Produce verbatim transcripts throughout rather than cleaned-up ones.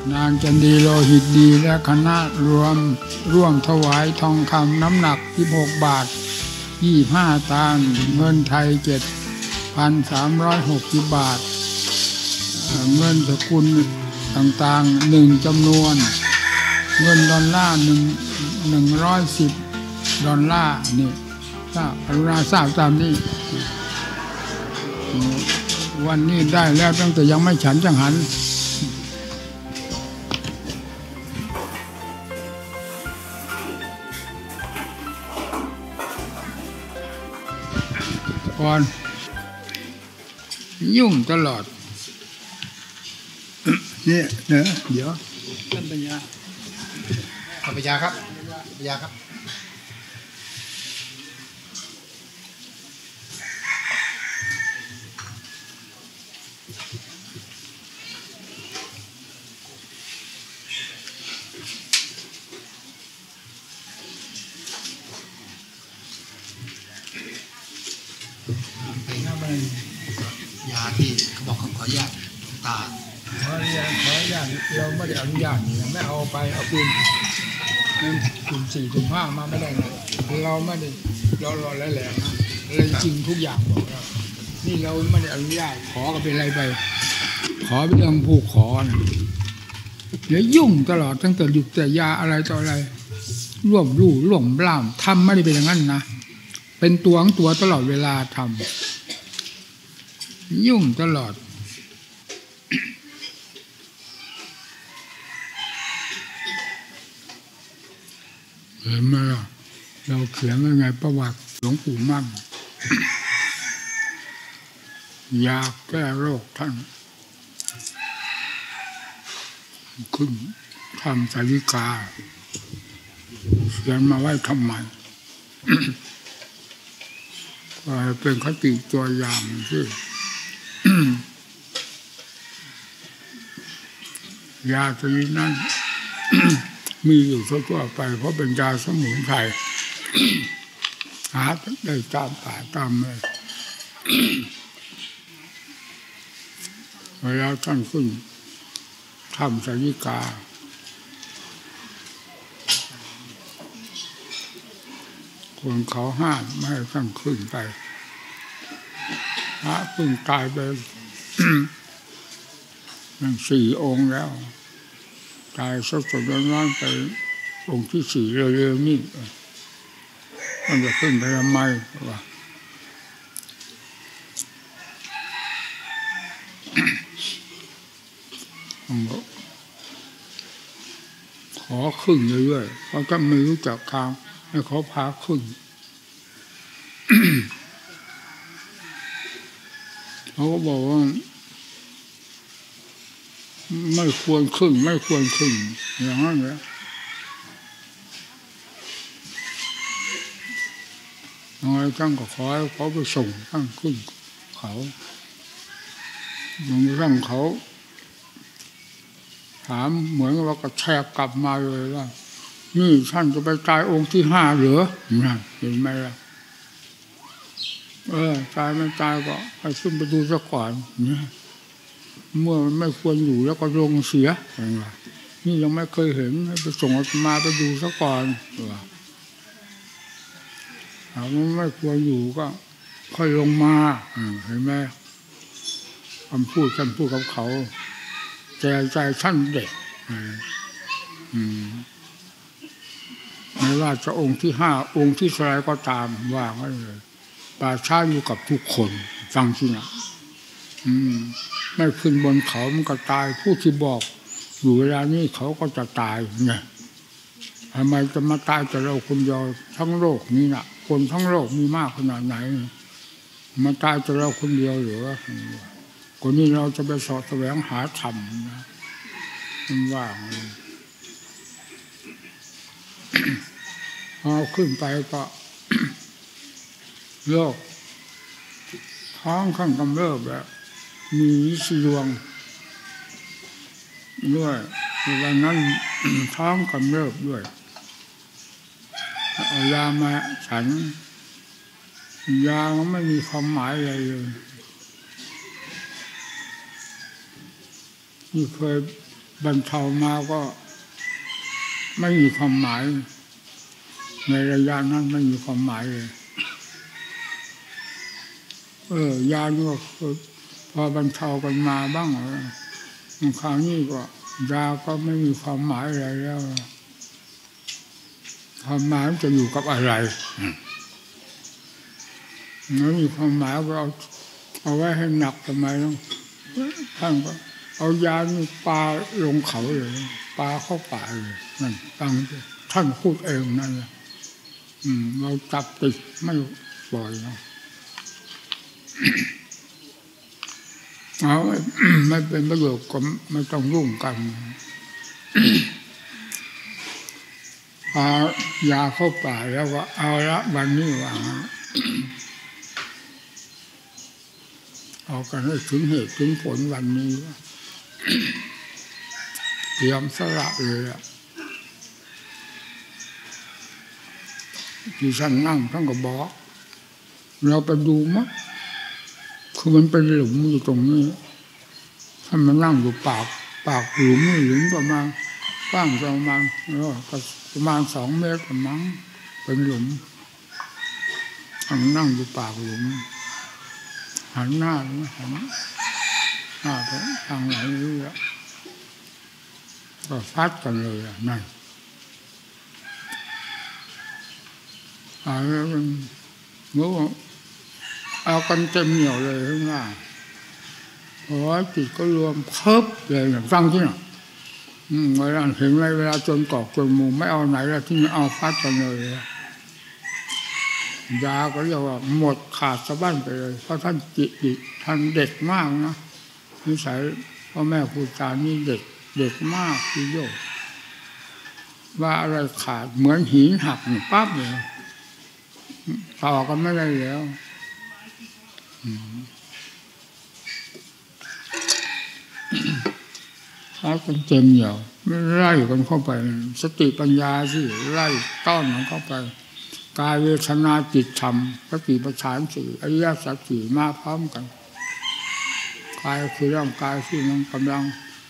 นางจันดีโลหิตดีและคณะรวมร่วมถวายทองคำน้ำหนักสิบหกบาทยี่สิบห้าสตางค์เงินไทยเจ็ดพันสามร้อยหกสิบบาทเงินสกุลต่างๆหนึ่งจำนวนเงินดอลลาร์หนึ่งหนึ่งร้อยสิบดอลลาร์นี่ถ้าอรุณาทราบตามนี้วันนี้ได้แล้วตั้งแต่ยังไม่ฉันจังหันก่อนยุ่งตลอดเนี่ยเนอะเดี๋ยวท่านปัญญาปัญญาครับปัญญาครับยาที่เขาบอกเขาขออนุญาตตาขออนุญาตขออนุญาตเราไม่ได้อนุญาตนี่ไม่เอาไปเอาปืนนั่นกลุ่มสี่กลุ่มห้ามาไม่ได้นะเราไม่ได้เรารอแล้วแหละเลยจริงทุกอย่างบอกเรานี่เราไม่ได้อนุญาตขอก็เป็นอะไรไปขอเป็นเรื่องผู้ขอนะเดี๋ยวยุ่งตลอดตั้งแต่หยุดแต่ยาอะไรต่ออะไรร่วมรู้ร่วมล่ามทำไม่ได้เป็นอย่างนั้นนะเป็นตัวของตัวตลอดเวลาทำยุ่งตลอดเห็นไหมล่ะเราเขียนยังไงประวัติหลวงปู่มั่นอยากแก้โรคท่านขึ้นทำสาริกาเขียนมาไว้ทำไมก็เป็นคติตัวอย่างที่ยาตัวนี้นั่นมีอยู่ทั่วไปเพราะเป็นยาสมุนไพรหาได้ตามป่าตามเลยเวลาท่านขึ้นทำสาริกาคนเขาห้ามไม่ให้ท่านขึ้นไปพระเพิ่งตายไปนั่งสี่องค์แล้วตายสดๆร้อนๆไปองค์ที่สี่เร็วๆนี่มันจะขึ้นไปทำไมวะขอขึ้นเรื่อยๆเพราะถ้าไม่รู้จักทางให้เขาพาขึ้นเขาก็บอกว่าไม่ควรขึ้นไม่ควรขึ้นอย่างนั้นเลยยังไงตั้งก็ขอให้เขาไปส่งตั้งขึ้นเขาอย่างตั้งเขาถามเหมือนว่าก็แชกกลับมาเลยว่านี่ท่านจะไปตายองค์ที่ห้าเหรอนั่นเห็นไหมล่ะเออตายไม่ตายก็ไปขึ้นไปดูซะก่อนเนี่ยเมื่อมันไม่ควรอยู่แล้วก็ลงเสียนี่ยังไม่เคยเห็นไปส่งมาไปดูซะก่อนถ้ามันไม่ควรอยู่ก็ค่อยลงมาเห็นไหมคำพูดคำพูดกับเขาใจใจท่านเด็กไม่ว่าจะองค์ที่ห้าองค์ที่สลายก็ตามว่าไว้เลยป่าช้าอยู่กับทุกคนฟังที่นะไม่ขึ้นบนเขามันก็ตายผู้ที่บอกอยู่เวลานี้เขาก็จะตายไงทำไมจะมาตายแต่เราคนเดียวทั้งโลกนี้นะคนทั้งโลกมีมากขนาดไหนมาตายแต่เราคนเดียวหรือคนนี้เราจะไปสอบแสวงหาธรรมนะมันว่าเอาขึ้นไปก็โลกท้องข้างกำเริบแบบมีสีดวงด้วยวันนั้นท้องกำเริบด้วยเอายามาฉันยาไม่มีความหมายอะไรเลยนี่เคยบรรเทามาก็ไม่มีความหมายในระยะนั้นไม่มีความหมายเลยเออยานี่ก็พอบรรเทากันมาบ้างคราวนี้ก็ยาก็ไม่มีความหมายอะไรแล้วความหมายจะอยู่กับอะไรไม่มีความหมายก็เอาเอาไว้ให้หนักทำไมต้องท่านก็เอายานี่ปลาลงเขาเลยปลาเข้าป่าเลยนั่นฟังท่านพูดเองนั่นแหละเราจับติดไม่ปล่อยเนาะเอาไม่เป็นประโยชน์ก็ไม่ต้องยุ่งกันเอายาเข้าป่าแล้วก็เอาละวันนี้ว่าเอากันให้ถึงเหตุถึงผลวันนี้เตรียมสละเลยอ่ะที่ฉันนั่งท่านก็บอกเราไปดูมั้ยคือมันเป็นหลุมอยู่ตรงนี้ถ้ามันนั่งอยู่ปากปากหลุมหลุมประมาณกว้างประมาณประมาณสองเมตรประมาณเป็นหลุมมันนั่งอยู่ปากหลุมหันหน้าหันหน้าไปทางไหนรู้แล้วก็ฟัดกันเลยอ่ะนั่นเอาแล้วมันงูเอากันเต็มเหนียวเลยข้างหน้าโอ้ยจิตก็รวมเพิบเลยอย่างฟังที่น่ะเวลาเห็นเวลาจนกอกจนมุมไม่เอาไหนแล้วที่มันเอาฟัดกันเลยยาก็เรียกว่าหมดขาดสะบั้นไปเลยเพราะท่านจิตจิตท่านเด็กมากนะนิสัยพ่อแม่ครูอาจารย์นี่เด็กเด็กมากที่โยกว่าอะไรขาดเหมือนหินหักนี่ปั๊บเลยต่อกันไม่ได้แล้วถ้ากันเต็มเหนียวไม่ไล่กันเข้าไปสติปัญญาสิไล่ต้อนมันเข้าไปกายเวทนาจิตธรรมสติปัฏฐานสี่อริยสัจสี่มาพร้อมกันกายคือร่างกายที่มันกำลัง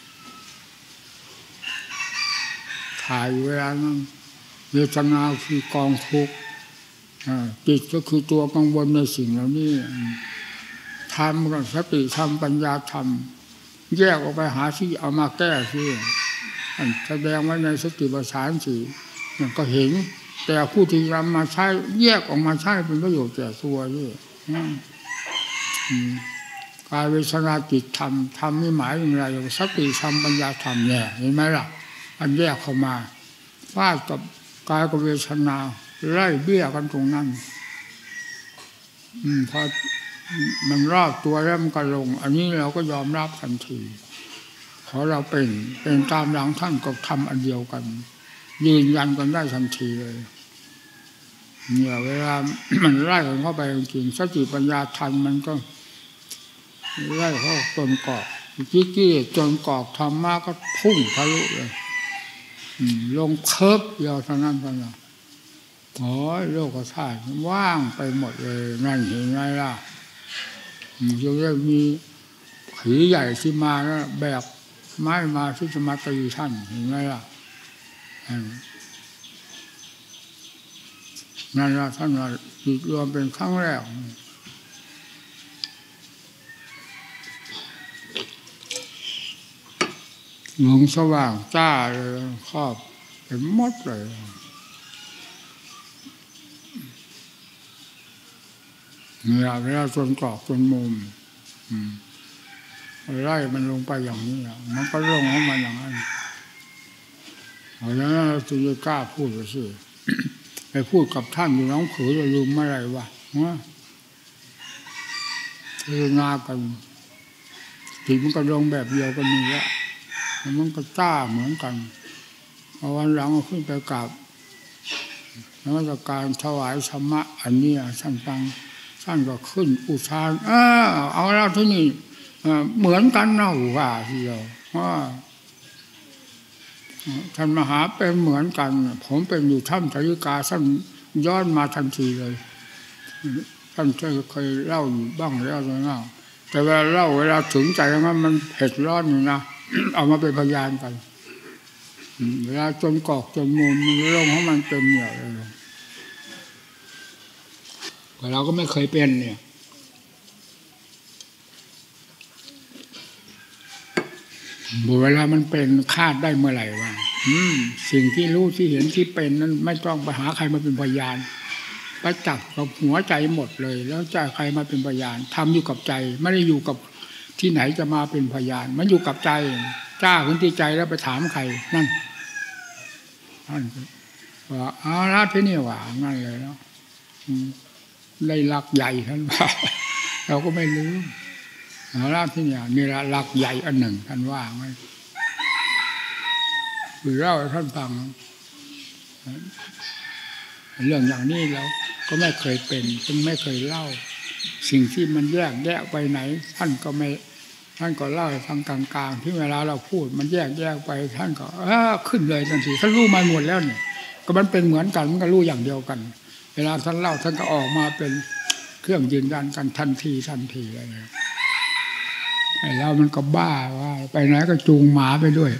ถ่ายเวลานั้นเวทนาคือกองทุกข์จิตก็คือตัวกังวลในสิ่งเหล่านี้ธรรมกับสติธรรมปัญญาธรรมแยกออกไปหาที่เอามาแก้ที่แสดงไว้ในสติปัฏฐานสี่มันก็เห็นแต่ผู้ที่นำมาใช้แยกออกมาใช้เป็นประโยชน์แก่ตัวนี่กายเวทนาจิตธรรมธรรมนี่หมายอย่างไรสติธรรมปัญญาธรรมเนี่ยเห็นไหมล่ะอันแยกเข้ามาฟาดกับกายกับเวทนาไล่เบี้ยกันตรงนั้นพอมันรอบตัวแล้วมันก็ลงอันนี้เราก็ยอมรับทันทีขอเราเป็นเป็นตามหลังท่านก็ทำอันเดียวกันยืนยันกันได้ทันทีเลยเนี่ยเวลามันไล่กันเข้าไปจริงสติปัญญาทันมันก็ไล่เข้าจนกรอบจิตกิเลสจนกรอบธรรมะก็พุ่งทะลุเลยลงเคิบเดียวเท่านั้นเท่านั้นโอ้ยโลกธาตุว่างไปหมดเลยนั่นเห็นไงล่ะจะได้มีผีใหญ่ที่มาแล้วแบกไม้มาที่จะมาตีท่านเห็นไหมล่ะนั่นละท่านว่าจิตรวมเป็นครั้งแรกหลวงสว่างจ้าเลยครอบเป็นมดเลยเนี่ยเวลาจนกรอกจนมุมไล่มันลงไปอย่างนี้มันก็ลงของมันอย่างนั้นเพราะฉะนั้นเราจะกล้าพูดไปสิไปพูดกับท่านอยู่น้องเขยจะลืมเมื่อไรวะคืองากันจิตมันก็ลงแบบเดียวกันนี่แหละมันก็จ้าเหมือนกันพอวันหลังขึ้นไปกราบนมัสการถวายธรรมะอันนี้ท่านฟังท่านก็ขึ้นอุทานเออเอาแล้วที่นี่เหมือนกันนะว่าทีเดียวว่าท่านมหาเป็นเหมือนกันผมเป็นอยู่ถ้ำสาริกาท่านย้อนมาทันทีเลยท่านเคยเล่าอยู่บ้างแล้วนะแต่เวลาเล่าเวลาถึงใจมันมันเผ็ดร้อนอยู่นะเอามาเป็นพยานกันเวลาจนกอกจนมุมมันลงของมันเต็มเหนียวเลยแต่เราก็ไม่เคยเป็นเนี่ยเวลามันเป็นคาดได้เมื่อไหร่วะสิ่งที่รู้ที่เห็นที่เป็นนั้นไม่ต้องไปหาใครมาเป็นพยานไปจับกับหัวใจหมดเลยแล้วจะใครมาเป็นพยานทำอยู่กับใจไม่ได้อยู่กับที่ไหนจะมาเป็นพยานมันอยู่กับใจจ้าขึ้นที่ใจแล้วไปถามใครนั่นท่านว่าอาราที่นี่ว่างั้นเลยเนาะได้หลักใหญ่ท่านว่าเราก็ไม่รู้อาราที่นี่มีหลักใหญ่อันหนึ่งท่านว่าไงคือเล่าให้ท่านฟังเรื่องอย่างนี้แล้วก็ไม่เคยเป็นจึงไม่เคยเล่าสิ่งที่มันแยกแยกไปไหนท่านก็ไม่ท่านก็เล่าให้ฟังกลางๆที่เวลาเราพูดมันแยกแยกไปท่านก็เออขึ้นเลยทันทีท่านรู้มาหมดแล้วเนี่ยก็มันเป็นเหมือนกันมันก็รู้อย่างเดียวกันเวลาท่านเล่าท่านก็ออกมาเป็นเครื่องยืนยันกันทันทีทันทีเลยไอ้เรามันก็บ้าว่าไปไหนก็จูงหมาไปด้วย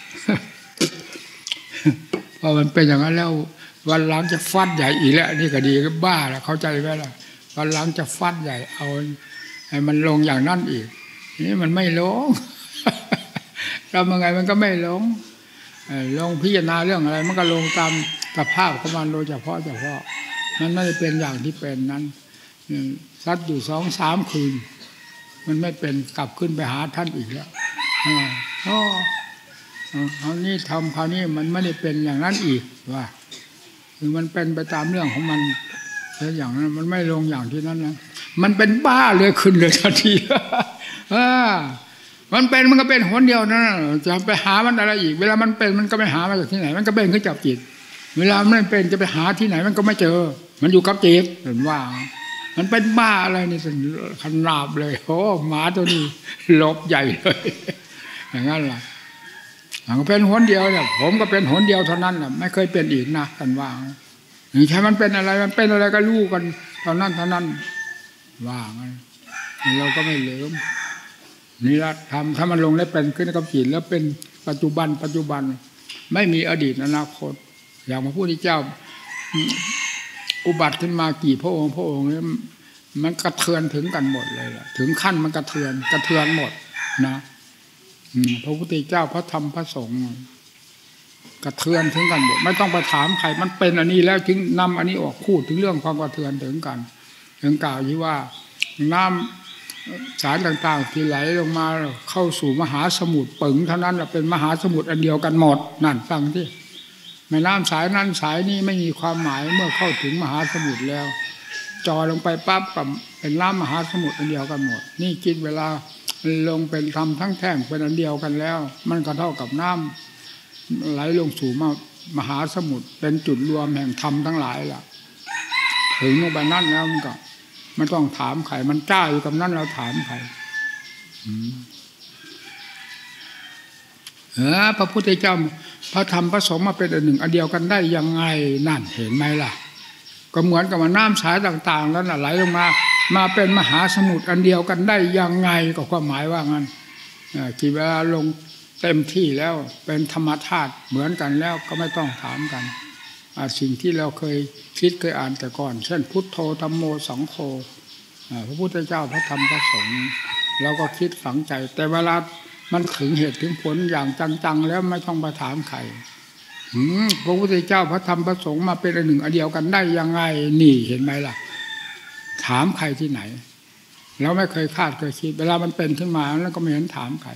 พอมันเป็นอย่างนั้นแล้ววันหลังจะฟัดใหญ่อีกแล้วนี่ก็ดีก็บ้าแล้วเข้าใจไหมล่ะวันหลังจะฟัดใหญ่เอาให้มันลงอย่างนั้นอีกนี่มันไม่ลงทำยังไงมันก็ไม่ลงลงพิจารณาเรื่องอะไรมันก็ลงตามสภาพของมันโดยเฉพาะเฉพาะมันไม่ได้เป็นอย่างที่เป็นนั้นซัดอยู่สองสามคืนมันไม่เป็นกลับขึ้นไปหาท่านอีกแล้วอ๋อคราวนี้ทำคราวนี้มันไม่ได้เป็นอย่างนั้นอีกว่าคือมันเป็นไปตามเรื่องของมันแล้วอย่างนั้นมันไม่ลงอย่างที่นั้นนะมันเป็นบ้าเลยขึ้นเลยทันทีอ่ามันเป็นมันก็เป็นหนเดียวนะจะไปหามันอะไรอีกเวลามันเป็นมันก็ไม่หามาจากที่ไหนมันก็เป็นขึ้นจากจิตเวลามันไม่เป็นจะไปหาที่ไหนมันก็ไม่เจอมันอยู่กับจิตเห็นว่ามันเป็นบ้าอะไรนี่สิขนาบเลยโอ้หมาตัวนี้ลบใหญ่เลยอย่างนั้นล่ะมันเป็นหนเดียวเนี่ยผมก็เป็นหนเดียวเท่านั้นแหละไม่เคยเป็นอีกนะกันว่านี่ใช่มันเป็นอะไรมันเป็นอะไรก็รู้กันเท่านั้นเท่านั้นว่างั้นเราก็ไม่ลืมนี่ละทำถ้ามันลงได้เป็นขึ้นกับจิตแล้วเป็นปัจจุบันปัจจุบันไม่มีอดีตอนาคตอย่างพระพุทธเจ้าอุบัติขึ้นมากี่พระองค์พระองค์นี้มันกระเทือนถึงกันหมดเลยล่ะถึงขั้นมันกระเทือนกระเทือนหมดนะพระพุทธเจ้าพระธรรมพระสงฆ์กระเทือนถึงกันหมดไม่ต้องไปถามใครมันเป็นอันนี้แล้วจึงนำอันนี้ออกพูดถึงเรื่องความกระเทือนถึงกันถึงกล่าวที่ว่าน้ำสารต่างๆที่ไหลลงมาเข้าสู่มหาสมุทรปึ๋งเท่านั้นแหละเป็นมหาสมุทรอันเดียวกันหมดนั่นฟังที่แม่น้ำสายนั้นสายนี้ไม่มีความหมายเมื่อเข้าถึงมหาสมุทรแล้วจอลงไปปั๊บกับเป็นน้ำมหาสมุทรอันเดียวกันหมดนี่คิดเวลาลงเป็นธรรมทั้งแท่งเป็นอันเดียวกันแล้วมันก็เท่ากับน้ำไหลลงสู่มหาสมุทรเป็นจุดรวมแห่งธรรมทั้งหลายล่ะถึงลงไปนั่นแล้วมันก็ไม่ต้องถามใครมันจ้าอยู่กับนั้นเราถามใครเออพระพุทธเจ้าพระธรรมพระสงฆ์มาเป็นอันหนึ่งอันเดียวกันได้ยังไงนั่นเห็นไหมล่ะก็เหมือนกับว่าน้ำสายต่างๆแล้วไหลลงมามาเป็นมหาสมุทรอันเดียวกันได้ยังไงก็ความหมายว่างั้นกี่เวลาลงเต็มที่แล้วเป็นธรรมธาตุเหมือนกันแล้วก็ไม่ต้องถามกันสิ่งที่เราเคยคิดเคยอ่านแต่ก่อนเช่นพุทโธธัมโมสังโฆพระพุทธเจ้าพระธรรมพระสงฆ์เราก็คิดฝังใจแต่เวลามันถึงเหตุถึงผลอย่างจังๆแล้วไม่ต้องไปถามใครพระพุทธเจ้าพระธรรมพระสงฆ์มาเป็นอันหนึ่งอันเดียวกันได้ยังไงนี่เห็นไหมล่ะถามใครที่ไหนแล้วไม่เคยคาดเคยคิดเวลามันเป็นขึ้นมาแล้วก็ไม่เห็นถามใคร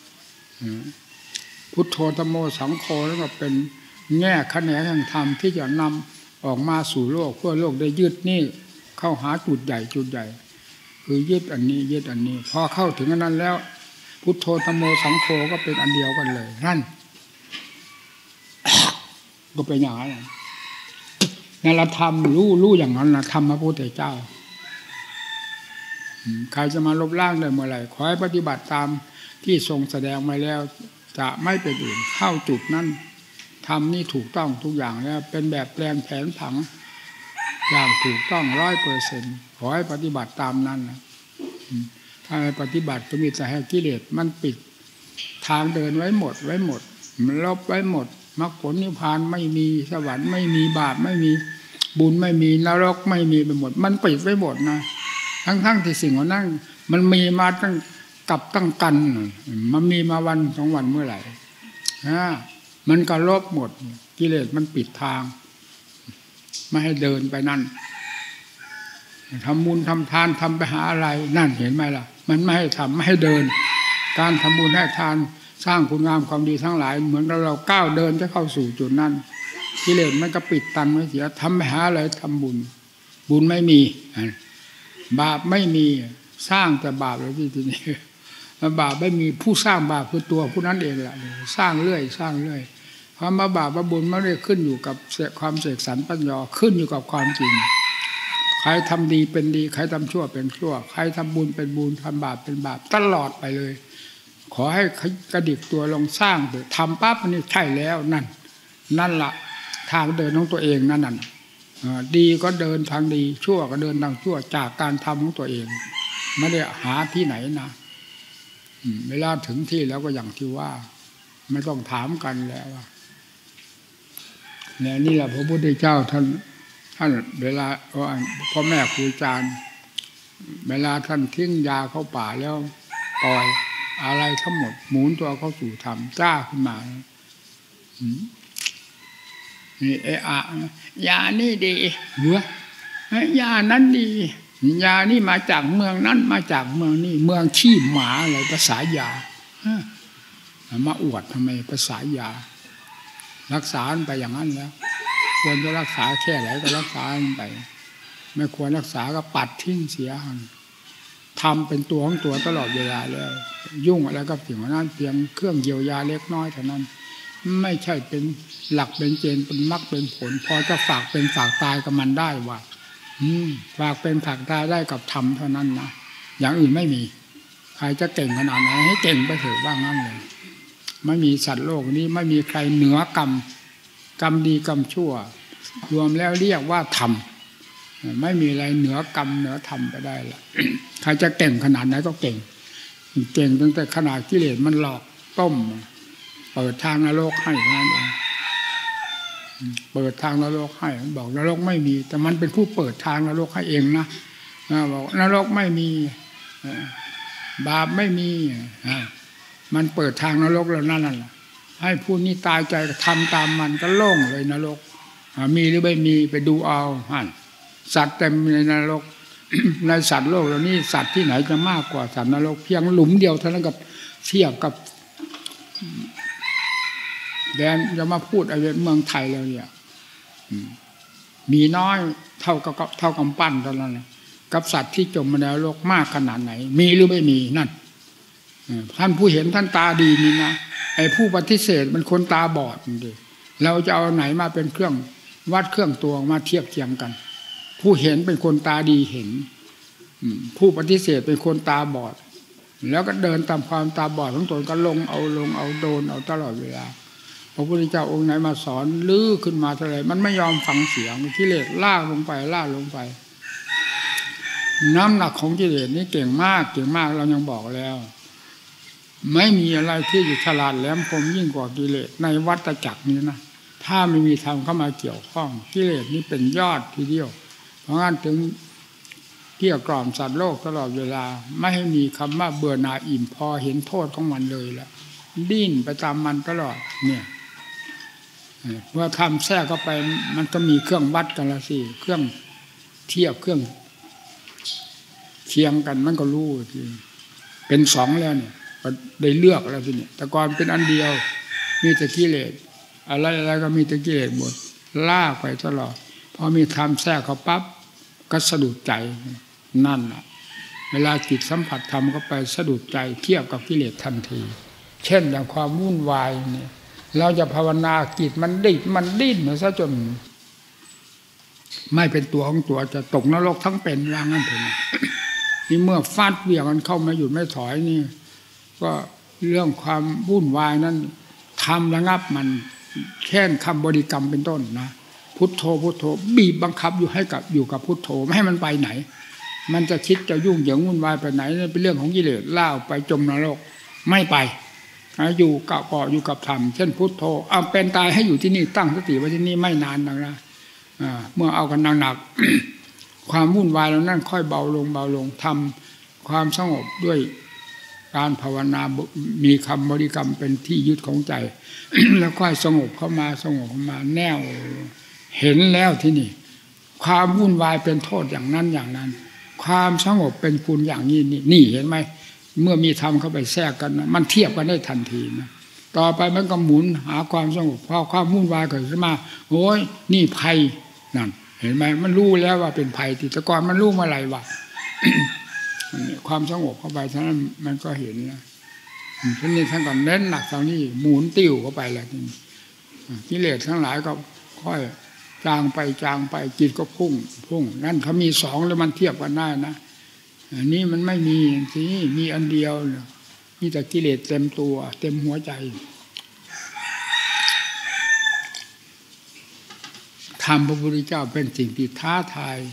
พุทโธธัมโมสังโฆแล้วก็เป็นแง่แขนงแห่งธรรมที่จะนำออกมาสู่โลกเพื่อโลกได้ยึดนี่เข้าหาจุดใหญ่จุดใหญ่คือยึดอันนี้ยึดอันนี้พอเข้าถึงอันนั้นแล้วพุทโธธัมโมสังโฆก็เป็นอันเดียวกันเลยนั่นก็เป็นอย่างนั้นนั่นละธรรมรู้รู้อย่างนั้นนะธรรมพระพุทธเจ้าใครจะมาลบล้างได้เมื่อไหร่ขอให้ปฏิบัติตามที่ทรงแสดงมาแล้วจะไม่เป็นอื่นเข้าจุดนั้นทำนี่ถูกต้องทุกอย่างแล้วเป็นแบบแปลนแผนผังอย่างถูกต้องร้อยเปอร์เซ็นต์ขอให้ปฏิบัติตามนั้นนะถ้าไม่ปฏิบัติก็มีแต่ให้กิเลสมันปิดทางเดินไว้หมดไว้หมดมันลบไว้หมดมรรคผลนิพพานไม่มีสวรรค์ไม่มีบาปไม่มีบุญไม่มีนรกไม่มีไปหมดมันปิดไว้หมดนะทั้งๆที่สิ่งเหล่านั้นมันมีมาตั้งกับตั้งกันมันมีมาวันสองวันเมื่อไหร่นะมันก็ลบหมดกิเลสมันปิดทางไม่ให้เดินไปนั่นทำบุญทำทานทำไปหาอะไรนั่นเห็นไหมล่ะมันไม่ให้ทำไม่ให้เดินการทำบุญให้ทานสร้างคุณงามความดีทั้งหลายเหมือนเราเราก้าวเดินจะเข้าสู่จุดนั้นกิเลสมันก็ปิดตันไว้เสียทำไปหาอะไรทำบุญบุญไม่มีบาปไม่มีสร้างแต่บาปเลยที่ทีนี้บาปไม่มีผู้สร้างบาปคือตัวผู้นั้นเองแหละสร้างเรื่อยสร้างเรื่อยความมาบาปมาบุญไม่ได้ขึ้นอยู่กับความเสกสรรปัญญาขึ้นอยู่กับความจริงใครทำดีเป็นดีใครทำชั่วเป็นชั่วใครทำบุญเป็นบุญทำบาปเป็นบาปตลอดไปเลยขอให้กระดิกตัวลงสร้างเถอะทำปั๊บนี่ใช่แล้วนั่นนั่นละทางเดินของตัวเองนั่นน่ะดีก็เดินทางดีชั่วก็เดินทางชั่วจากการทำของตัวเองไม่ได้หาที่ไหนนะเวลาถึงที่แล้วก็อย่างที่ว่าไม่ต้องถามกันแล้วเนี่ยนี่แหละพระพุทธเจ้าท่านท่านเวลาพ่อแม่ครูอาจารย์เวลาท่านทิ้งยาเข้าป่าแล้วปล่อยอะไรทั้งหมดหมุนตัวเข้าสู่ธรรมจ้าขึ้นมานี่เออะยานี่ดีเหรอยานั้นดียานี่มาจากเมืองนั้นมาจากเมืองนี่เมืองขี้หมาอะไรภาษายามาอวดทำไมภาษายารักษาไปอย่างนั้นแล้วควรจะรักษาแค่ไหนก็รักษาไปไม่ควรรักษาก็ปัดทิ้งเสียทำเป็นตัวของตัวตลอดเวลาแล้วยุ่งอะไรกับสิ่งนั้นเพียงเครื่องเยียวยาเล็กน้อยเท่านั้นไม่ใช่เป็นหลักเป็นเกณฑ์เป็นมรรคเป็นผลพอจะฝากเป็นฝากตายกับมันได้ว่าฝากเป็นฝากตายได้กับธรรมเท่านั้นนะอย่างอื่นไม่มีใครจะเก่งขนาดไหนให้เก่งไปเถอะว่างั้นเลยไม่มีสัตว์โลกนี้ไม่มีใครเหนือกรรมกรรมดีกรรมชั่วรวมแล้วเรียกว่าธรรมไม่มีอะไรเหนือกรรมเหนือธรรมไปได้ละ ใครจะเก่งขนาดไหนก็เก่งเก่งตั้งแต่ขนาดกิเลสมันหลอกต้มเปิดทางนรกให้นั่นเองเปิดทางนรกให้บอกนรกไม่มีแต่มันเป็นผู้เปิดทางนรกให้เองนะบอกนรกไม่มีบาปไม่มีมันเปิดทางนรกแล้วนั่นแหละให้ผู้นี้ตายใจทำตามมันก็โล่งเลยนรกมีหรือไม่มีไปดูเอาฮั่นสัตว์เต็มในนรก ในสัตว์โลกเหล่านี้สัตว์ที่ไหนจะมากกว่าสัตว์นรกเพียงหลุมเดียวเท่านั้นกับเทียบกับแดนจะมาพูดอะไรเมืองไทยแล้วเนี่ยมีน้อยเท่ากับเท่ากับปั้นเท่านั้นนะกับสัตว์ที่จมมาในโลกมากขนาดไหนมีหรือไม่มีนั่นท่านผู้เห็นท่านตาดีนี่นะไอ้ผู้ปฏิเสธมันคนตาบอดดิเราจะเอาไหนมาเป็นเครื่องวัดเครื่องตวงมาเทียบเทียมกันผู้เห็นเป็นคนตาดีเห็นผู้ปฏิเสธเป็นคนตาบอดแล้วก็เดินตามความตาบอดของตนก็ลงเอาลงเอาโดนเอาตลอดเวลาพระพุทธเจ้าองค์ไหนมาสอนลื้อขึ้นมาเท่าไหร่มันไม่ยอมฟังเสียงกิเลสล่าลงไปล่าลงไปน้ำหนักของกิเลสนี่เก่งมากเก่งมากเรายังบอกแล้วไม่มีอะไรที่อยู่ฉลาดแหลมคมยิ่งกว่ากิเลสในวัฏจักรนี้นะถ้าไม่มีธรรมเข้ามาเกี่ยวข้องกิเลสนี้เป็นยอดทีเดียวเพราะงั้นถึงเกลี้ยกล่อมสัตว์โลกตลอดเวลาไม่ให้มีคำว่าเบื่อหน่ายอิ่มพอเห็นโทษของมันเลยละดิ้นไปตามมันตลอดเนี่ยเมื่อทำแทรกเข้าไปมันก็มีเครื่องวัดกันละสิเครื่องเทียบเครื่องเคียงกันมันก็รู้ทีเป็นสองแล้วเนี่ยก็ได้เลือกแล้วทีนี้แต่ก่อนเป็นอันเดียวมีแต่กิเลสอะไรอะไรก็มีแต่กิเลสหมดลากไปตลอดพอมีธรรมแทรกเข้าปั๊บก็สะดุดใจนั่นแหละเวลาจิตสัมผัสธรรมเข้าไปสะดุดใจเทียบกับกิเลสทันทีเช่นอย่างความวุ่นวายเนี่ยเราจะภาวนาจิตมันดิ้นมันดิ้นเหมือนซะจนไม่เป็นตัวของตัวจะตกนรกทั้งเป็นว่างั้นเถอะนี่เมื่อฟาดเบี่ยงกันเข้ามาหยุดไม่ถอยนี่ก็เรื่องความวุ่นวายนั้นทำระงับมันแค่คำบริกรรมเป็นต้นนะพุทโธพุทโธบีบบังคับอยู่ให้กับอยู่กับพุทโธไม่ให้มันไปไหนมันจะคิดจะยุ่งเหยิงวุ่นวายไปไหนเป็นเรื่องของกิเลสล่าไปจมนรกไม่ไปอยู่กับเกาะอยู่กับธรรมเช่นพุทโธเอาเป็นตายให้อยู่ที่นี่ตั้งสติไว้ที่นี่ไม่นานนักนะเมื่อเอากันหนักๆความวุ่นวายแล้วนั่นค่อยเบาลงเบาลงทำความสงบด้วยการภาวนามีคำบริกรรมเป็นที่ยึดของใจ แล้วค่อยสงบเข้ามาสงบเข้ามาแน่วเห็นแล้วที่นี่ความวุ่นวายเป็นโทษอย่างนั้นอย่างนั้นความสงบเป็นคุณอย่างนี้นี่นี่เห็นไหมเมื่อมีธรรมเข้าไปแทรกกันนะมันเทียบกันได้ทันทีนะต่อไปมันก็หมุนหาความสงบพอความวุ่นวายเกิดขึ้นมาโอ้ยนี่ภัยนั่นเห็นไหมมันรู้แล้วว่าเป็นภัยที่แต่ก่อนมันรู้เมื่อไหร่วะ ความสงบเข้าไปฉะนั้นมันก็เห็นนะทีนี้ท่านก็เน้นหนักตรงนี้หมุนติ้วเข้าไปแล้วทีนี้กิเลสทั้งหลายก็ค่อยจางไปจางไปจิตก็พุ่งพุ่งนั่นเขามีสองแล้วมันเทียบกันได้นะอันนี้มันไม่มีทีนี้มีอันเดียวมีแต่กิเลสเต็มตัวเต็มหัวใจธรรมพระพุทธเจ้าเป็นสิ่งที่ท้าทาย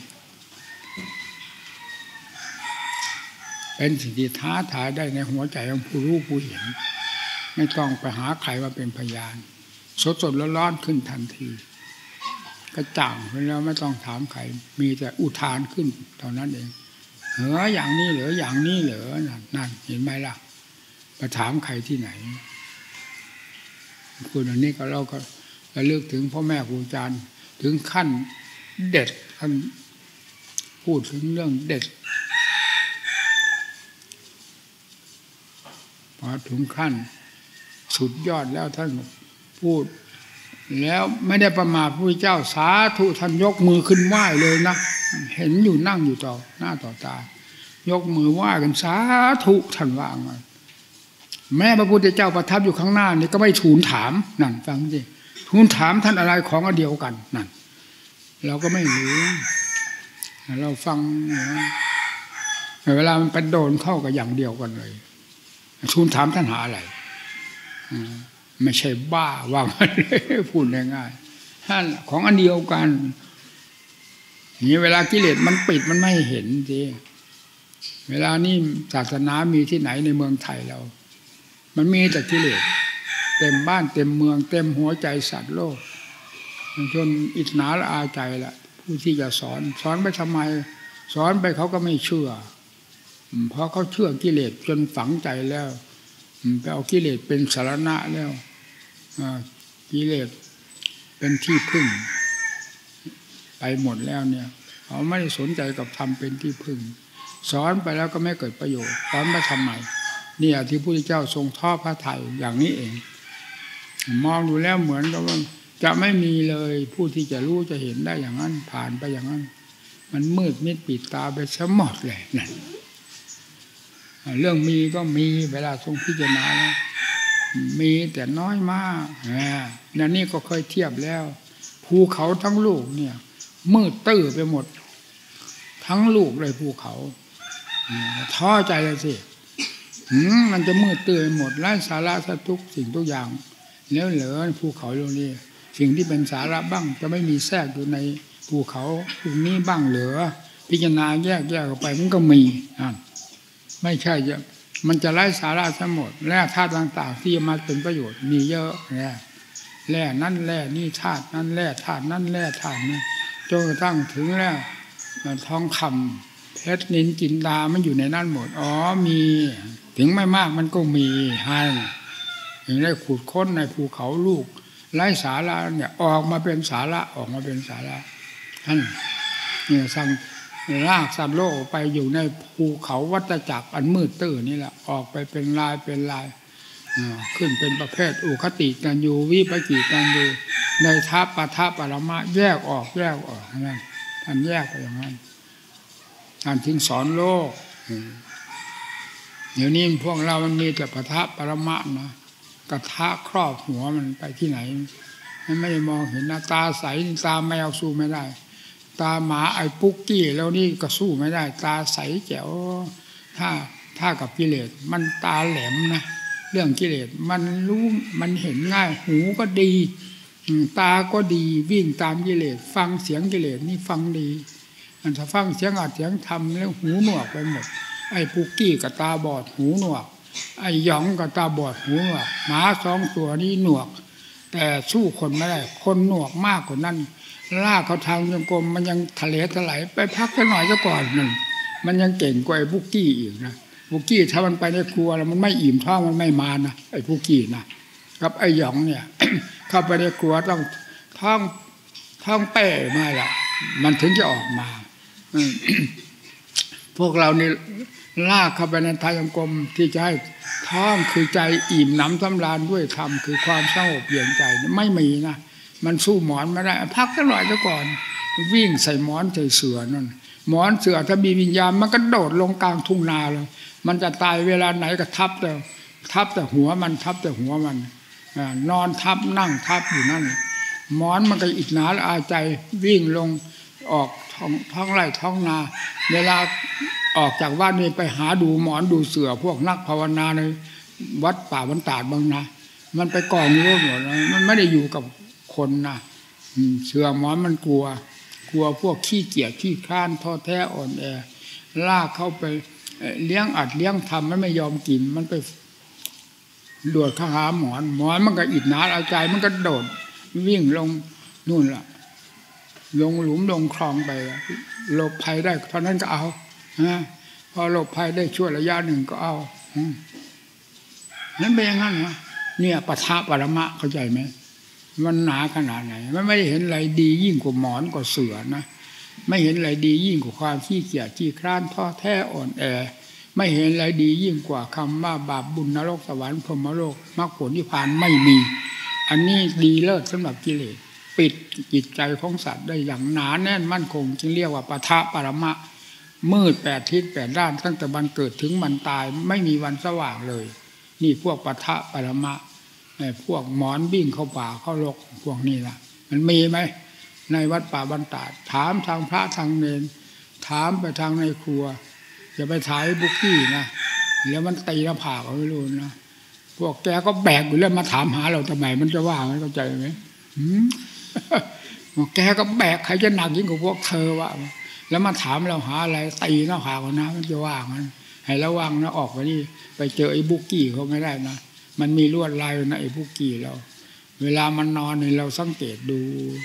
เป็นสิ่งที่ท้าทายได้ในหัวใจของผู้รู้ผู้เห็นไม่ต้องไปหาใครว่าเป็นพยานสดสดร้อนๆขึ้นทันทีกระจ่างไปแล้วไม่ต้องถามใครมีแต่อุทานขึ้นเท่านั้นเองเหรออย่างนี้เหรออย่างนี้เหรอนั่นเห็นไหมล่ะไปถามใครที่ไหนคุณอันนี้ก็เราก็ระลึกถึงพ่อแม่ครูอาจารย์ถึงขั้นเด็ดท่านพูดถึงเรื่องเด็ดพอถึงขั้นสุดยอดแล้วท่านพูดแล้วไม่ได้ประมาทพระพุทธเจ้าสาธุท่านยกมือขึ้นไหว้เลยนะเห็นอยู่นั่งอยู่ต่อหน้าต่อตายกมือไหว้กันสาธุท่านว่าไงแม่พระพุทธเจ้าประทับอยู่ข้างหน้านี่ก็ไม่ทูลถามนั่นฟังสิทูลถามท่านอะไรของอันเดียวกันนั่นเราก็ไม่รู้เราฟังเวลามันไปโดนเข้ากับอย่างเดียวกันเลยทูลถามท่านหาอะไรไม่ใช่บ้าว่ามันพูดง่ายๆท่านของอันเดียวกันนี่เวลากิเลสมันปิดมันไม่เห็นทีเวลานี้ศาสนามีที่ไหนในเมืองไทยเรามันมีแต่กิเลสเต็มบ้านเต็มเมืองเต็มหัวใจสัตว์โลกจนอิจฉาละอาใจละผู้ที่จะสอนสอนไปทำไมสอนไปเขาก็ไม่เชื่อเพราะเขาเชื่อกิเลสจนฝังใจแล้วไปเอากิเลสเป็นสารณะแล้วกิเลสเป็นที่พึ่งไปหมดแล้วเนี่ยเขาไม่ได้สนใจกับธรรมเป็นที่พึ่งสอนไปแล้วก็ไม่เกิดประโยชน์สอนไปทำไมเนี่ยที่พระพุทธเจ้าทรงทอดพระทัยอย่างนี้เองมองดูแล้วเหมือนกับว่าจะไม่มีเลยผู้ที่จะรู้จะเห็นได้อย่างนั้นผ่านไปอย่างนั้นมันมืดมิดปิดตาไปซะหมดเลยนั่นเรื่องมีก็มีเวลาทรงพิจารณาแล้วมีแต่น้อยมากนั่นนี่ก็เคยเทียบแล้วภูเขาทั้งลูกเนี่ยมืดตื้อไปหมดทั้งลูกเลยภูเขาท้อใจเลยสิมันจะมืดตื้อไปหมดไร้สาระสักทุกสิ่งทุกอย่างแล้วเหลือภูเขาตรงนี้สิ่งที่เป็นสาระบ้างจะไม่มีแทรกอยู่ในภูเขาตรงนี้บ้างเหลือพิจารณาแยกแยกออกไปมันก็มีไม่ใช่จะมันจะไร้สาระทั้งหมดแร่ธาตุต่างๆที่มาเป็นประโยชน์มีเยอะแร่แร่นั่นแร่นี่ธาตุนั่นแร่ธาตุนั่นแร่ธาตุนี่จนกระทั่งถึงแร่ทองคำเพชรนิลจินดามันอยู่ในนั้นหมดอ๋อมีถึงไม่มากมันก็มีให้อย่างได้ขุดค้นในภูเขาลูกไร้สาระเนี่ยออกมาเป็นสาระออกมาเป็นสาระท่านเนี่ยสั่งลากสัตว์โลกไปอยู่ในภูเขาวัฏจักรอันมืดตื้อนี่แหละออกไปเป็นลายเป็นลายขึ้นเป็นประเภทอุคติกันอยู่วิปกิกันอยู่ในทัพปะทัพปรมะแยกออกแยกออกนั่นท่านแยกไปอย่างนั้นท่านถึงสอนโลกเดี๋ยวนี้พวกเรามันมีแต่ปะทัพปรมะนะกระทะครอบหัวมันไปที่ไหนมันไม่ได้มองเห็นหน้าตาใสตาแมวสู้ไม่ได้ตาหมาไอ้ปุ๊กกี้แล้วนี่ก็สู้ไม่ได้ตาใสแจ๋วถ้าถ้ากับกิเลสมันตาแหลมนะเรื่องกิเลสมันรู้มันเห็นง่ายหูก็ดีตาก็ดีวิ่งตามกิเลสฟังเสียงกิเลสนี่ฟังดีมันถ้าฟังเสียงอัดเสียงทำแล้วหูหนวกไปหมดไอ้ปุ๊กกี้กับตาบอดหูหนวกไอ้หยองกับตาบอดหูหนวกหมาสองตัวนี้หนวกแต่สู้คนไม่ได้คนหนวกมากกว่านั้นลากเขาทางจงกรมมันยังทะเลถลายไปพักกันหน่อยซะก่อนหนึ่งมันยังเก่งกว่าไอ้บุกกี้อีกนะบุกกี้ถ้ามันไปในครัวแล้วมันไม่อิ่มท้องมันไม่มานะไอ้บุกกี้นะกับไอ้หยองเนี่ย เข้าไปในครัวต้องท้องท้องเป้มาละมันถึงจะออกมา พวกเรานี่ลากเข้าไปในทางจงกรมที่จะให้ท้องคือใจอิ่มหนำสำราญด้วยธรรมคือความสงบเย็นใจไม่มีนะมันสู้หมอนไม่ได้พักกันหน่อยซะก่อนวิ่งใส่หมอนใส่เสือนั่นหมอนเสือถ้ามีวิญญาณมันก็โดดลงกลางทุ่งนาเลยมันจะตายเวลาไหนก็ทับแต่ทับแต่หัวมันทับแต่หัวมันนอนทับนั่งทับอยู่นั่นหมอนมันก็อิจฉาละอาใจวิ่งลงออกท้องท้องไร่ท้องนาเวลาออกจากบ้านนี้ไปหาดูหมอนดูเสือพวกนักภาวนาในวัดป่าบรรดาบางนะมันไปกองอยู่หมดมันไม่ได้อยู่กับคนนะเสือหมอนมันกลัวกลัวพวกขี้เกียจขี้ข้านท้อแท้อ่อนแอลากเข้าไปเลี้ยงอัดเลี้ยงทำมันไม่ยอมกินมันไปโดดข้าหาหมอนหมอนมันก็อิดหนาเอาใจมันก็โดดวิ่งลงนู่นล่ะลงหลุมลงคลองไปหลบภัยได้เท่านั้นก็เอาพอหลบภัยได้ช่วยระยะหนึ่งก็เอานั่นเป็นอย่างนั้นนะเนี่ยปะทะปรมะเข้าใจไหมมันหนาขนาดไหนมันไม่ได้เห็นอะไรดียิ่งกว่าหมอนกว่าเสือนะไม่เห็นอะไรดียิ่งกว่าความขี้เกียจขี้คร้านท้อแท้อ่อนแอไม่เห็นอะไรดียิ่งกว่าคำว่าบาปบุญนรกสวรรค์พรหมโลกมรรคผลนิพพานไม่มีอันนี้ดีเลิศสำหรับกิเลสปิดจิตใจของสัตว์ได้อย่างหนาแน่นมั่นคงจึงเรียกว่าปะทะปรมะมืดแปดทิศแปดด้านตั้งแต่วันเกิดถึงวันตายไม่มีวันสว่างเลยนี่พวกปะทะปรมะพวกหมอนบิ่งเข้าป่าเข้าโลกพวกนี้ล่ะมันมีไหมในวัดป่าบรรดาถามทางพระทางเนรถามไปทางในครัวอย่าไปถ่ายบุกกี้นะแล้วมันตีหน้าผากเอาไม่รู้นะพวกแกก็แบกอยู่แล้วมาถามหาเราทำไมมันจะว่าไม่เข้าใจไหมแกก็แบกใครจะหนักยิ่งกว่าพวกเธอวะแล้วมาถามเราหาอะไรตีหน้าผากนะมันจะว่ามันให้ระวังนะออกไปนี่ไปเจอไอ้บุกกี้เขาไม่ได้นะมันมีลวดลายนะไอ้บุกกี้เราเวลามันนอนนี่เราสังเกตดู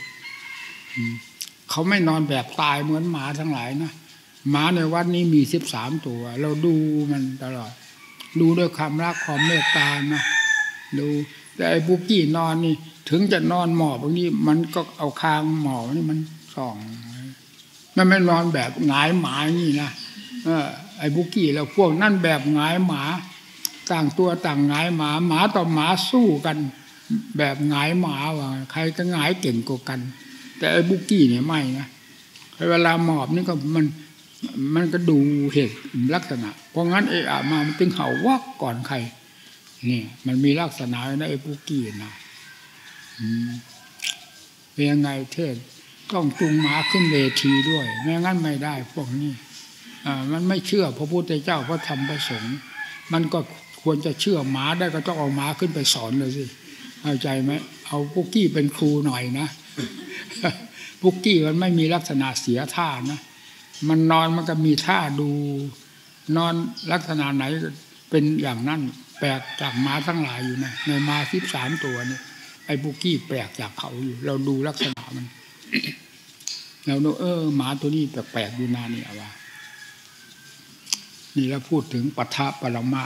เขาไม่นอนแบบตายเหมือนหมาทั้งหลายนะหมาในวัดนี้มีสิบสามตัวเราดูมันตลอดดูด้วยความรักความเมตตานะดูแต่ไอ้บุกกี้นอนนี่ถึงจะนอนหมอบบางนี้มันก็เอาคางหมอบนี่มันส่องมันไม่นอนแบบหงายหมานี่นะเออไอ้บุกกี้แล้วพวกนั่นแบบหงายหมาต่างตัวต่างหงายหมาหมาต่อหมาสู้กันแบบหงายหมาว่าใครก็หงายเก่งกว่ากันแต่ไอ้บุกกี้เนี่ยไม่นะเวลาหมอบนี่ก็มันมันก็ดูเหตุลักษณะเพราะงั้นเออะมามันจึงเห่าวักก่อนใครนี่มันมีลักษณะนะไอ้บุกกี้นะเป็นยังไงเทศต้องจูงหมาขึ้นเวทีด้วยไม่งั้นไม่ได้พวกนี้อ่ามันไม่เชื่อพระพุทธเจ้าพระธรรมพระสงฆ์มันก็ควรจะเชื่อหมาได้ก็ต้องเอาหมาขึ้นไปสอนเลยสิเข้าใจไหมเอาบุกกี้เป็นครูหน่อยนะบุกกี้มันไม่มีลักษณะเสียท่านะมันนอนมันก็มีท่าดูนอนลักษณะไหนเป็นอย่างนั้นแปลกจากหมาทั้งหลายอยู่นะในมาสิบสามตัวนี่ไอ้บุกกี้แปลกจากเขาอยู่เราดูลักษณะมันเราดูเออหมาตัวนี้แปลกๆอยู่นานนี่เอาว่านี่เราพูดถึงปะทะปรมะ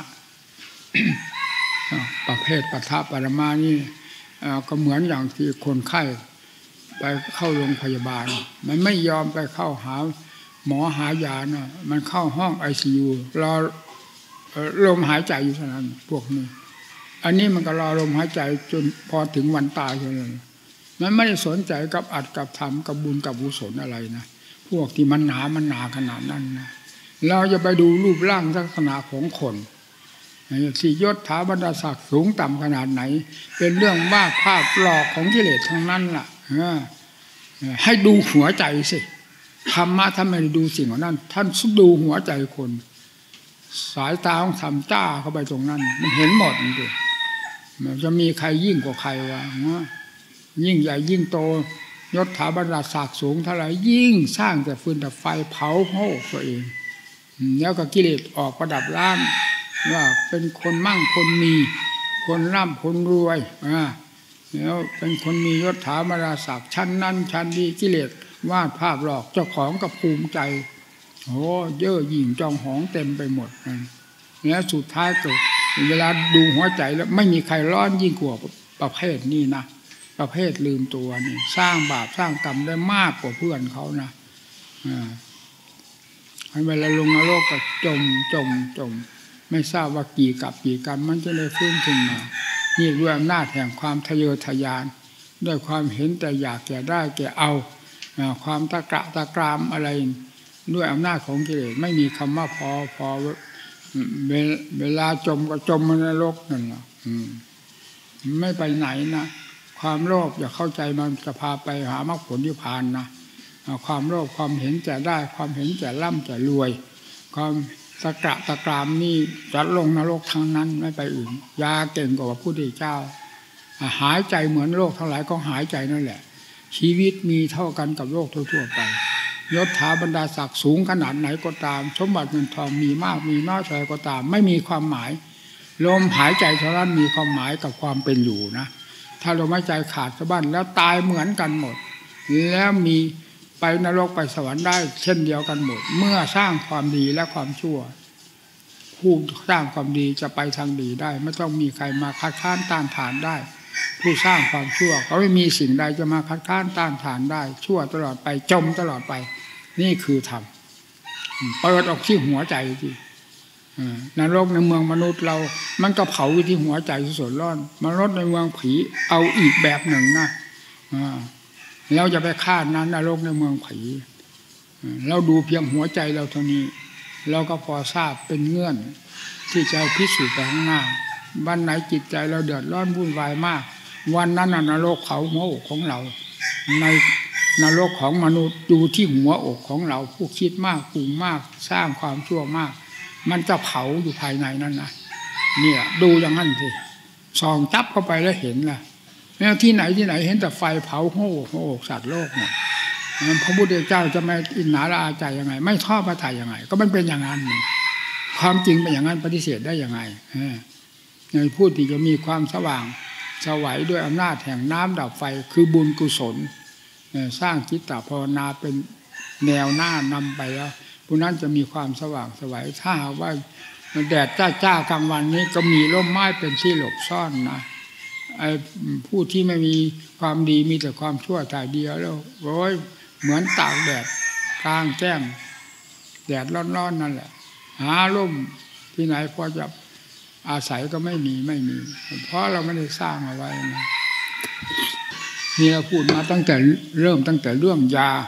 ประเภทปะทะปรมานี่ก็เหมือนอย่างที่คนไข้ไปเข้าโรงพยาบาลมันไม่ยอมไปเข้าหาหมอหายานะมันเข้าห้องไอซียูรอลมหายใจอยู่เท่านั้นพวกนี้อันนี้มันก็รอลมหายใจจนพอถึงวันตายเลยมันไม่ได้สนใจกับอัดกับทำกับบุญกับกุศลอะไรนะพวกที่มันหนามันหนาขนาดนั้นนะเราจะไปดูรูปร่างลักษณะของคนสี่ยศถาบรรดาศักดิ์สูงต่ำขนาดไหนเป็นเรื่องบ้าภาพหลอกของกิเลสทั้งนั้นล่ะให้ดูหัวใจสิธรรมะท่านไม่ได้ดูสิ่งเหล่านั้นท่านดูหัวใจคนสายตาของธรรมจ้าเข้าไปตรงนั้นมันเห็นหมดจริงๆมันจะมีใครยิ่งกว่าใครวะยิ่งใหญ่ยิ่งโตยศถาบรรดาศักดิ์สูงเท่าไหร่ยิ่งสร้างแต่ฟืนแต่ไฟเผาโหกตัวเองแล้วก็กิเลสออกประดับล้านว่าเป็นคนมั่งคนมีคนร่ำคนรวยอ่าแล้วเป็นคนมียศถาบรรดาศักดิ์ชั้นนั้นชั้นดีกิเลสวาดภาพหลอกเจ้าของกับภูมิใจโอ้เย่อหยิ่งจองหองเต็มไปหมดแล้วสุดท้ายก็เวลาดูหัวใจแล้วไม่มีใครร้อนยิ่งกว่าประเภทนี้นะประเภทลืมตัวนี่สร้างบาปสร้างกรรมได้มากกว่าเพื่อนเขานะอ่าเวลาลงนรกก็จมจมจมไม่ทราบว่ากี่กับกี่กรรมมันจะได้ฟื้นขึ้นมานี่ด้วยอำนาจแห่งความทะเยอทะยานด้วยความเห็นแต่อยากแก่ได้แก่เอาความตะกระตะกรามอะไรด้วยอำนาจของกิเลสไม่มีคำว่าพอพอเวลาจมก็จมในนรกนั่นแหละไม่ไปไหนนะความโลภอย่าเข้าใจมันจะพาไปหามรรคผลนิพพานนะความโลภความเห็นแก่ได้ความเห็นแก่ร่ำแก่รวยความตะกระตะกรามนี่จะลงนรกทั้งนั้นไม่ไปอื่นยาเก่งกว่าพระพุทธเจ้าหายใจเหมือนโลกทั้งหลายก็หายใจนั่นแหละชีวิตมีเท่ากันกับโลกทั่วๆไปยศถาบรรดาศักดิ์สูงขนาดไหนก็ตามสมบัติเงินทองมีมากมีน้อยเท่าไรก็ตามไม่มีความหมายลมหายใจเท่านั้นมีความหมายกับความเป็นอยู่นะถ้าลมหายใจขาดสะบั้นแล้วตายเหมือนกันหมดแล้วมีไปนรกไปสวรรค์ได้เช่นเดียวกันหมดเมื่อสร้างความดีและความชั่วผู้สร้างความดีจะไปทางดีได้ไม่ต้องมีใครมาคัดค้านต้านทานได้ผู้สร้างความชั่วเขาไม่มีสิ่งใดจะมาคัดค้านต้านทานได้ชั่วตลอดไปจมตลอดไปนี่คือธรรมเปิดออกที่หัวใจที่นรกในเมืองมนุษย์เรามันก็เผาอยู่ที่หัวใจสุดร้อนมนุษย์ในเมืองผีเอาอีกแบบหนึ่งนะเราจะไปคาดนั้นนรกในเมืองผีเราดูเพียงหัวใจเราเท่านี้เราก็พอทราบเป็นเงื่อนที่จะพิสูจน์ไปข้างหน้าวันไหนจิตใจเราเดือดร้อนวุ่นวายมากวันนั้นนรกเผาหัวอกของเราในนรกของมนุษย์ดูที่หัวอกของเราผู้คิดมากปรุงมากสร้างความชั่วมากมันจะเผาอยู่ภายในนั่นนะเนี่ยดูอย่างนั้นสิส่องจับเข้าไปแล้วเห็นล่ะแล้วที่ไหนที่ไหนเห็นแต่ไฟเผาหัวอกหัวอกสัตว์โลกเนี่ยพระพุทธเจ้าจะไม่อินหนาละอาใจยังไงไม่ทอดพระทัยยังไงก็มันเป็นอย่างนั้นความจริงเป็นอย่างนั้นปฏิเสธได้ยังไงในผู้ที่จะมีความสว่างสวัยด้วยอำนาจแห่งน้ำดับไฟคือบุญกุศลสร้างจิตตภาวนาเป็นแนวหน้านำไปแล้วผู้นั้นจะมีความสว่างสวัยถ้าว่าแดดจ้าจ้ากลางวันนี้ก็มีร่มไม้เป็นที่หลบซ่อนนะไอ้ผู้ที่ไม่มีความดีมีแต่ความชั่วถ่ายเดียวแล้วโอ้ยเหมือนตากแดดกลางแจ้งแดดร้อนๆนั่นแหละหาร่มที่ไหนพอจะอาศัยก็ไม่มีไม่มีเพราะเราไม่ได้สร้างเอาไว้นะนี่เราพูดมาตั้งแต่เริ่มตั้งแต่เรื่องยา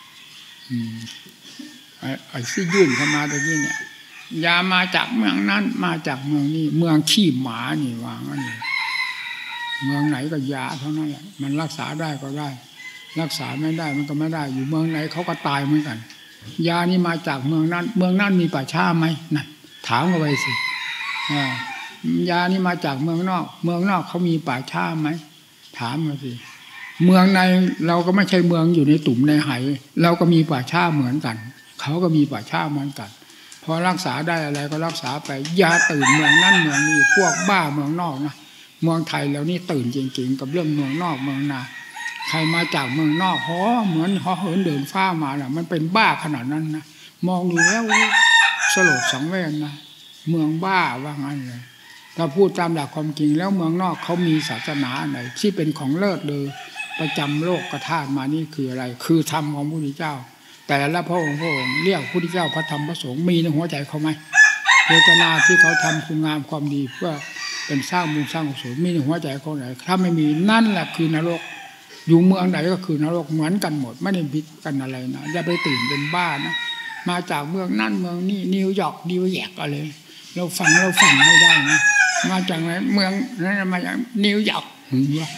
ไอ้ไอ้ที่ยื่นเข้ามาตะกี้เนี่ยยามาจากเมืองนั้นมาจากเมืองนี้เมืองขี้หมานี่วางนี่เมืองไหนก็ยาเท่านั้นแหละมันรักษาได้ก็ได้รักษาไม่ได้มันก็ไม่ได้อยู่เมืองไหนเขาก็ตายเหมือนกันยานี่มาจากเมืองนั้นเมืองนั้นมีป่าช้าไหมนั่นถามกันไปสิยานี่มาจากเมืองนอกเมืองนอกเขามีป่าช้าไหมถามมาสิเมืองในเราก็ไม่ใช่เมืองอยู่ในตุ่มในไหเราก็มีป่าช้าเหมือนกันเขาก็มีป่าช้าเหมือนกันพอรักษาได้อะไรก็รักษาไปยาตื่นเมืองนั่นเมืองนี้พวกบ้าเมืองนอกนะเมืองไทยแล้วนี่ตื่นจริงๆกับเรื่องเมืองนอกเมืองนาใครมาจากเมืองนอกฮอเหมือนฮอเหินเดินฟ้ามาน่ะมันเป็นบ้าขนาดนั้นนะมองดูแล้วสลดสังเวชนะเมืองบ้าว่างั้นเลยถ้าพูดตามหลักความจริงแล้วเมืองนอกเขามีศาสนาไหนที่เป็นของเลิศเลยประจำโลกกระทามานี่คืออะไรคือธรรมของพระพุทธเจ้าแต่ละพระองค์พระองค์เรียกพระพุทธเจ้าพระธรรมพระสงฆ์มีในหัวใจเขาไหมเจตนาที่เขาทำคุณงามความดีเพื่อเป็นสร้างบุญสร้างกุศลมีในหัวใจเขาไหนถ้าไม่มีนั่นแหละคือนรกอยู่เมืองไหนก็คือนรกเหมือนกันหมดไม่ได้ผิดกันอะไรนะอย่าไปตื่นเป็นบ้านะมาจากเมืองนั่นเมืองนี่นิวยอร์กนิวแยกอะไรเราฟังเราฟังไม่ได้นะมาจากไหนเมืองนั้นมาจากนิวยอร์กหรือว่า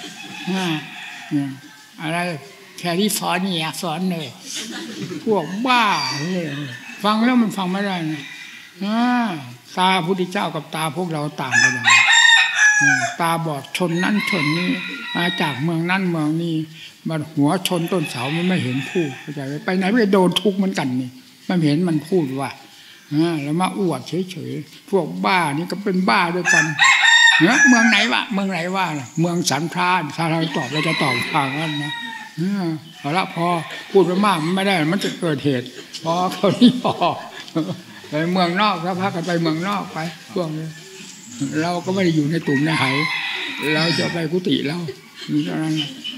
อะไรแคลิฟอร์เนียสอนเลยพวกบ้าเลยฟังแล้วมันฟังไม่ได้นะตาพุทธเจ้ากับตาพวกเราต่างกันอย่างตาบอดชนนั่นชนนี้มาจากเมืองนั่นเมืองนี้มันหัวชนต้นเสามันไม่เห็นพูดเข้าใจไหมไปไหนไม่โดนทุกข์เหมือนกันนี่ไม่เห็นมันพูดว่าแล้วมาอวดเฉยๆพวกบ้านี่ก็เป็นบ้าด้วยกันเนี่ยเมืองไหนวะเมืองไหนวะเมืองสันพรานถ้าเราตอบเราจะตอบทางนั้นนะเอาละพอพูดไปมากไม่ได้มันจะเกิดเหตุพอเขานี้พอไปเมืองนอกแล้วพักกันไปเมืองนอกไปพวกนี้เราก็ไม่ได้อยู่ในตุ่มในไหเราจะไปกุฏิเรามีเท่านั้น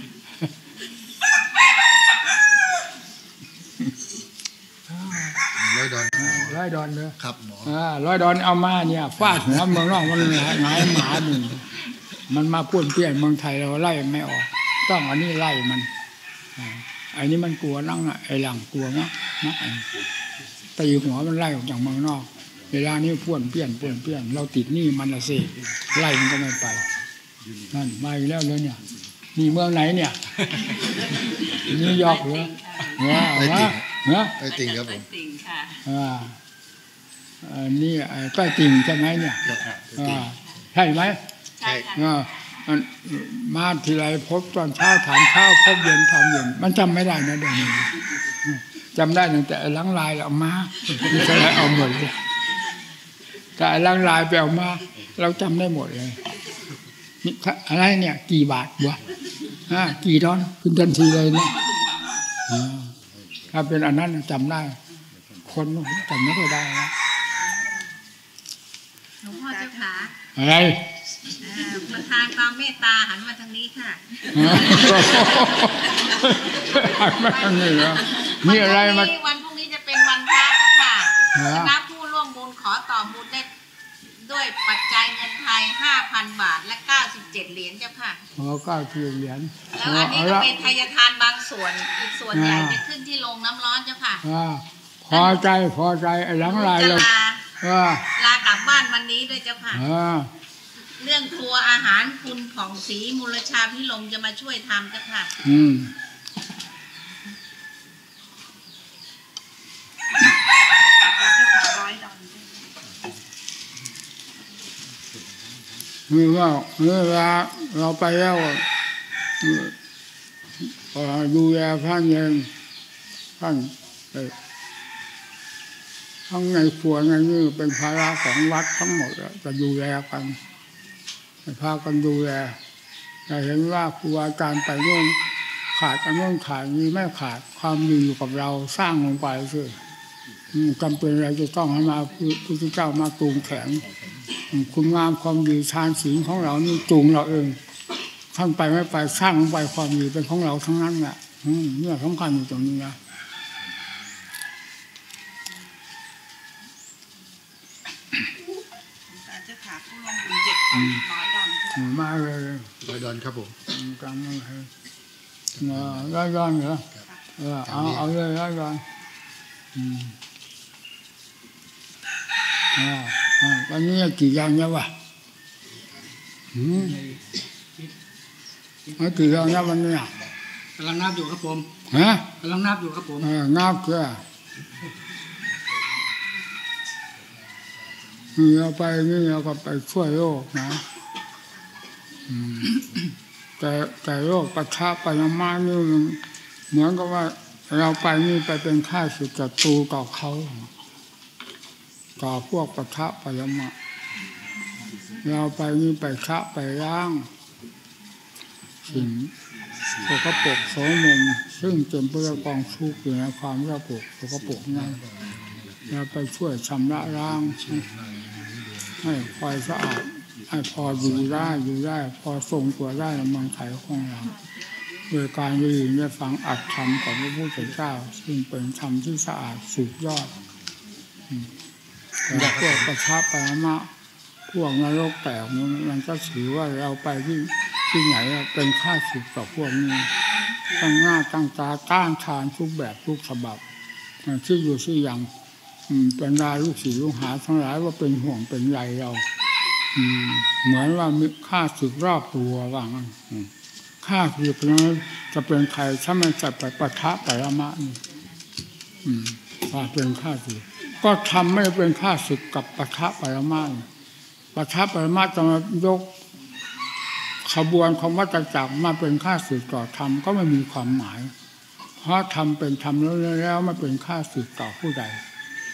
ร้อยดอนร้อยดอนเลยครับหมอร้อยดอนเอามาเนี่ยฟาดหัวเมืองนอกมันหงายหงายหมาหนึ่งมันมาป้วนเปี้ยนเมืองไทยเราไล่ไม่ออกต้องอันนี้ไล่มันไอ้นี่มันกลัวนั่งน่ะไอ้หลังกลัวนะนะตีหัวมันไล่ออกจากเมืองนอกเวลานี้ป้วนเปี้ยนป้วนเปี้ยนเราติดหนี้มันละสิไล่มันก็ไม่ไปนั่นมาอีกแล้วเลยเนี่ยนี่เมืองไหนเนี่ยนิวยอร์กเหรอว้าวนะไต้ติ่งครับผมอ่าอันนี้ใต้ติ่งใช่ไหมเนี่ยใช่ไหมใช่ค่ะมาทีไรพบตอนเช้าถามเช้าพบเย็นถามเย็นมันจำไม่ได้นะเดี๋ยวนี้จำได้ตั้งแต่ล้างลายเอามาไม่ใช่เอาหมดเลยแต่ล้างลายไปเอามาเราจำได้หมดเลยนี่อะไรเนี่ยกี่บาทวะอ่ากี่ดอนขึ้นทันทีเลยนะถ้าเป็นอันนั้นจำได้คนจำไม่ค่อยได้นะหลวงพ่อเจ้าขาอะไรประทานความเมตตาหันมาทางนี้ค่ะหันมาทางนี้เหรอมีอะไรมาวันพรุ่งนี้จะเป็นวันพระเจ้าค่ะคณะผู้ร่วมบุญขอต่อบุญได้ด้วยปัจจัยเงินไทย ห้าพัน บาทและเก้าสิบเจ็ดเหรียญเจ้าค่ะอ๋อเก้าสิบเจ็ดเหรียญแล้วอันนี้ก็เป็นทายทานบางส่วนอีกส่วนใหญ่จะขึ้นที่โรงน้ำร้อนเจ้าค่ะพอใจพอใจไอ้หลังลายเราลากลับบ้านวันนี้ด้วยเจ้าค่ะเรื่องครัวอาหารคุณผ่องศรีมูลชาพิลมจะมาช่วยทำเจ้าค่ะอืมคือว่าเวลาเราไปแล้วดูแลท่านเองท่านทั้งในครัวในนี่เป็นภาระของวัดทั้งหมดจะดูแลกันพากันดูแลแต่เห็นว่าครูอาจารย์ไปโน่นขาดกันโน่นขาดนี้ไม่ขาดความดีอยู่กับเราสร้างลงไปคือจำเป็นอะไรจะต้องให้มาพระพุทธเจ้ามาตูงแข็งคุณงามความดีฌานศีลของเรานี่จูงเราเองท่านไปไม่ไปสร้างลงไปความดีเป็นของเราทั้งนั้นแหละเนี่ยสำคัญอยู่ตรงนี้นะจะถามผู้ลงทุนเจ็ดพันร้อยดอนมาเลยร้อยดอนครับผมกลางมาเลยร้อยดอนเหรอเออเอาเอาเลยร้อยดอนอืมอ่าวันนี้กี่อย่างเนี่ยวะอืมเอากี่อย่างเนี่ยวันนี้กำลังนับอยู่ครับผมฮะกำลังนับอยู่ครับผมเออนับเพื่อเราไปนี่เราก็ไปช่วยโลกนะแต่แต่โลกประทับไปมานี่เหมือนกับว่าเราไปนี่ไปเป็นข้าศึกศัตรูต่อเขาต่อพวกปะทะปยมะเราไปนี่ไปชะไปล้างสิ่งสกปรกโสมมซึ่งเต็มไปด้วยกองทุกข์อยู่ในความสกปรกสกปรกนั้นเราไปช่วยชำระล้างให้คอยสะอาดให้พออยู่ได้อยู่ได้พอทรงตัวได้ในเมืองไทยของเราโดยการได้ยินได้ฟังอัตธรรมของพระพุทธเจ้าซึ่งเป็นธรรมที่สะอาดสุดยอดแต่พวกประทับปรมะพวกนรกแตกมันก็ถือว่าเราไปที่ที่ไหนเป็นข้าศึกต่อพวกนี้ตั้งหน้าตั้งตาต้านทานทุกแบบทุกฉบับที่อยู่ที่ยังเป็นราลูกศิษย์ลูกหาทั้งหลายว่าเป็นห่วงเป็นใยเราเหมือนว่ามีข้าศึกรอบตัวว่างั้นข้าศึกนั้นจะเป็นใครถ้ามันจะไปปะทะปรมะว่าเป็นข้าศึกก็ทำไม่เป็นข้าศึกกับปะทะปรมะปะทะปรมะจะมายกขบวนของวัฏจักรมาเป็นข้าศึกต่อธรรมก็ไม่มีความหมายเพราะธรรมเป็นธรรมแล้วแล้วไม่เป็นข้าศึกต่อผู้ใด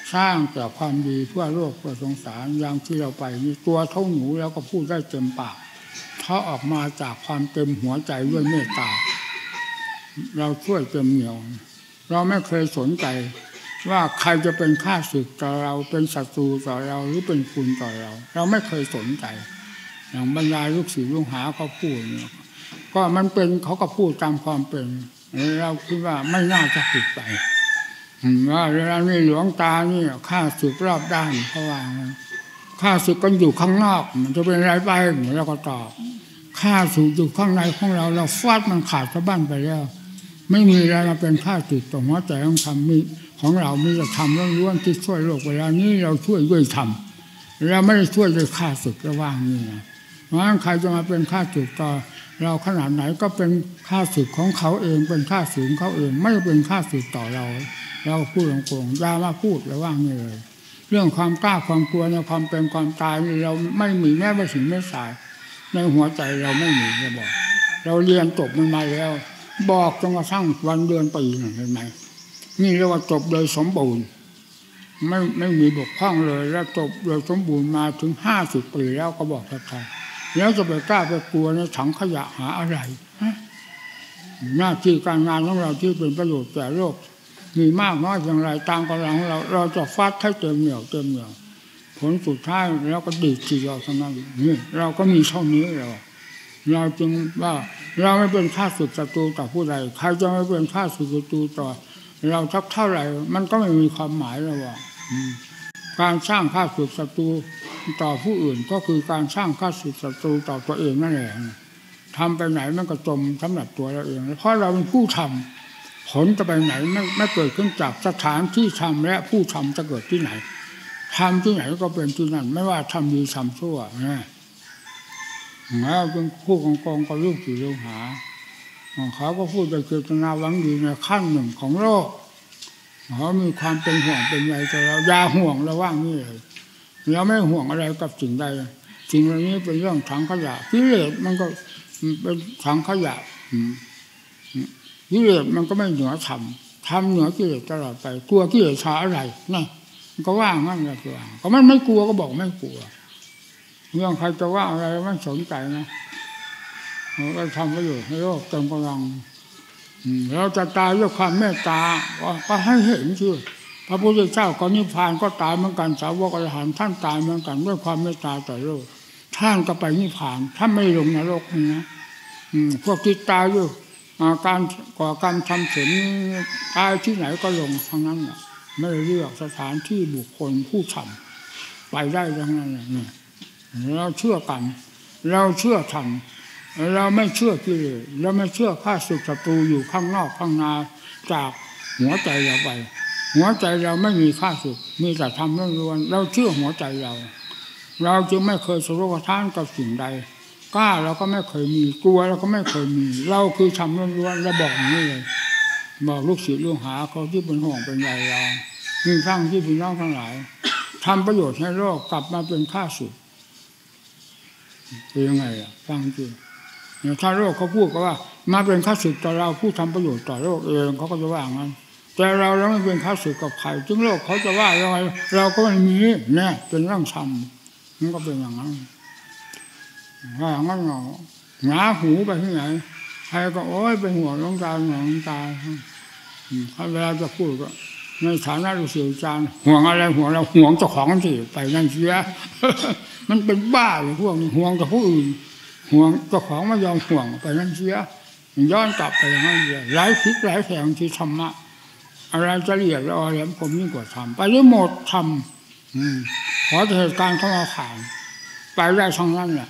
สร้างแต่ความดีเพื่อโลกเพื่อสงสารอย่างที่เราไปนี่ตัวเท่าหนูแล้วก็พูดได้เต็มปากเขาออกมาจากความเต็มหัวใจด้วยเมตตาเราช่วยเต็มเหนียวเราไม่เคยสนใจว่าใครจะเป็นข้าศึกต่อเราเป็นศัตรูต่อเราหรือเป็นคุณต่อเราเราไม่เคยสนใจอย่างบรรดาลูกศิษย์ลูกหาเขาพูดเนี่ยก็มันเป็นเขาก็พูดตามความเป็นเราคิดว่าไม่น่าจะผิดไปว่าเวลานี้หลวงตานี่ข้าศึกรอบด้านเขาว่าข้าศึกกันอยู่ข้างนอกมันจะเป็นอะไรไปเราก็ตอบข้าศึกอยู่ข้างในของเราเราฟาดมันขาดสะบั้นไปแล้วไม่มีอะไรมาเป็นข้าศึกต่อหัวใจของทำมีของเรามีแต่ทำล้วนๆที่ช่วยโลกเวลานี้เราช่วยด้วยธรรมเราไม่ได้ช่วยด้วยข้าศึกระว่างนี่นะเพราะฉะนั้นใครจะมาเป็นข้าศึกต่อเราขนาดไหนก็เป็นข้าศึกของเขาเองเป็นข้าศึกของเขาเองไม่เป็นข้าศึกต่อเราเราพูดตรงๆอย่ามาพูดระว่างนี่เลยเรื่องความกล้าความกลัวในความเป็นความตายนี่เราไม่มีแม้แต่สิ่งไม่สายในหัวใจเราไม่มีจะบอกเราเรียนจบมันมาแล้วบอกจนกระทั่งวันเดือนปีเห็นไหมนี่เรียกว่าจบโดยสมบูรณ์ไม่ไม่มีบกพร่องเลยแล้วจบโดยสมบูรณ์มาถึงห้าสิบปีแล้วก็บอกใครๆแล้วจะไปกล้าไปกลัวในถังขยะหาอะไรหน้าที่การงานของเราที่เป็นประโยชน์แก่โลกมีมากน้อยอย่างไรตามกำลังของเราเราจะฟาดให้เต็มเหนี่ยวเต็มเหนี่ยวผลสุดท้ายแล้วก็ดีดทีเราเท่านั้นนี่เราก็มีเท่านี้เราเราจึงว่าเราไม่เป็นข้าศึกศัตรูต่อผู้ใดใครจะไม่เป็นข้าศึกศัตรูต่อเราทักเท่าไหร่มันก็ไม่มีความหมายแล้วว่าการสร้างข้าศึกศัตรูต่อผู้อื่นก็คือการสร้างข้าศึกศัตรูต่อตัวเองนั่นแหละทำไปไหนมันก็จมสำหรับตัวเราเองเพราะเราเป็นผู้ทำผลจะไปไหนไม่ไม่เกิดขึ้นจากสถานที่ทำและผู้ทำจะเกิดที่ไหนทำที่ไหนก็เป็นที่นั่นไม่ว่าทำดีทำชั่วนะแล้วเป็นผู้กองกองก็ลูกศิษย์ลูกหาเขาก็พูดโดยเจตนาหวังดีในขั้นหนึ่งของโลกเขามีความเป็นห่วงเป็นใยแต่เราอย่าห่วงระว่างนี่เลยเราไม่ห่วงอะไรกับสิ่งใดสิ่งเหล่านี้เป็นเรื่องถังขยะกิเลสมันก็เป็นถังขยะกิเลสมันก็ไม่เหนือธรรมธรรมเหนือกิเลสตลอดไปกลัวกิเลสชาอะไรนะมันก็ว่างั้นแหละตัวก็มันไม่กลัวก็บอกไม่กลัวเรื่องใครจะว่าอะไรไม่สนใจนะเราก็ทำประโยชน์ให้โลกเต็มกำลังเราจะตายด้วยความเมตตาก็ให้เห็นชื่อพระพุทธเจ้าก็นิพพานก็ตายเหมือนกันสาวกอรหันต์ท่านตายเหมือนกันด้วยความเมตตาต่อโลกท่านก็ไปนิพพานท่านไม่ลงนรกนะพวกที่ตายด้วยการก่อกรรมทำเสร็จตายที่ไหนก็ลงทั้งนั้นแหละไม่เลือกสถานที่บุคคลผู้ทำไปได้ทั้งนั้นเนี่ยเราเชื่อกันเราเชื่อธรรมเราไม่เชื่อกิเลสเราไม่เชื่อข้าศึกศัตรูอยู่ข้างนอกข้างในจากหัวใจเราไปหัวใจเราไม่มีข้าศึกมีแต่ธรรมล้วนๆเราเชื่อหัวใจเราเราจึงไม่เคยสรุปทานกับสิ่งใดกล้าเราก็ไม่เคยมีกลัวเราก็ไม่เคยมีเราคือธรรมล้วนๆเราบอกอย่างนี้เลยบอกลูกศิษย์ลูกหาเขาที่เป็นห่วงเป็นใยเรามีทั้งที่พี่น้องทั้งหลายทำประโยชน์ให้โลกกลับมาเป็นข้าศึกเป็นยังไงอ่ะฟังจริงถ้าโลกเขาพูดก็ว่ามาเป็นข้าศึกต่อเราผู้ทำประโยชน์ต่อโลกเองเขาก็จะว่างั้นแต่เราเราไม่เป็นข้าศึกกับใครจึงโลกเขาจะว่ายังไงเราก็ไม่มีเนี่ยเป็นเรื่องธรรมมันก็เป็นอย่างนั้นถ้าอย่างนั้นเหงาหนาหูไปที่ไหนใครก็โอ๊ยเป็นห่วงน้องตาห่วงน้องตาถ้าเวลาจะพูดก็ในฐานะลูกศิษย์อาจารย์ห่วงอะไรห่วงเราห่วงเจ้าของสิไปนั่นเสียมันเป็นบ้าเลยพวกนี้ห่วงกับผู้อื่นห่วงเจ้าของไม่ยอมห่วงไปนั่นเสียย้อนกลับไปอย่างนั้นเลยไร้พิษไร้แผงที่ธรรมะอะไรจะละเอียดละออแหลมคมยิ่งกว่าธรรมไปได้หมดธรรมขอเหตุการณ์เข้ามาผ่านไปได้ทั้งนั้นแหละ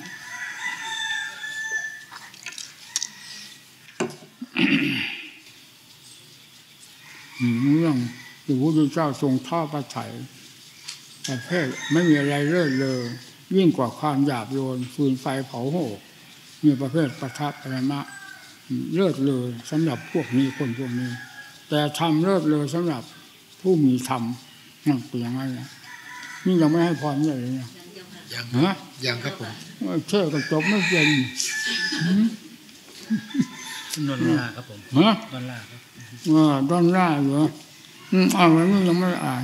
เรื่องที่พระพุทธเจ้าทรงทอดพระทัยประเภทไม่มีอะไรเลิศเลยยิ่งกว่าความหยาบโยนฟืนไฟเผาโหกมีประเภทประทับปรมะเลิศเลยสำหรับพวกนี้คนพวกนี้แต่ทำเลิศเลยสำหรับผู้มีธรรมนั่นเป็นอย่างไรนะนี่ยังไม่ให้พรเลยนะยังฮะยังครับผมเชื่อก็จบไม่เป็นนนล่าครับผมฮะนนล่าครับอ่าดอนล่าเหรออืมอ่านแล้วนี่ยังไม่อ่าน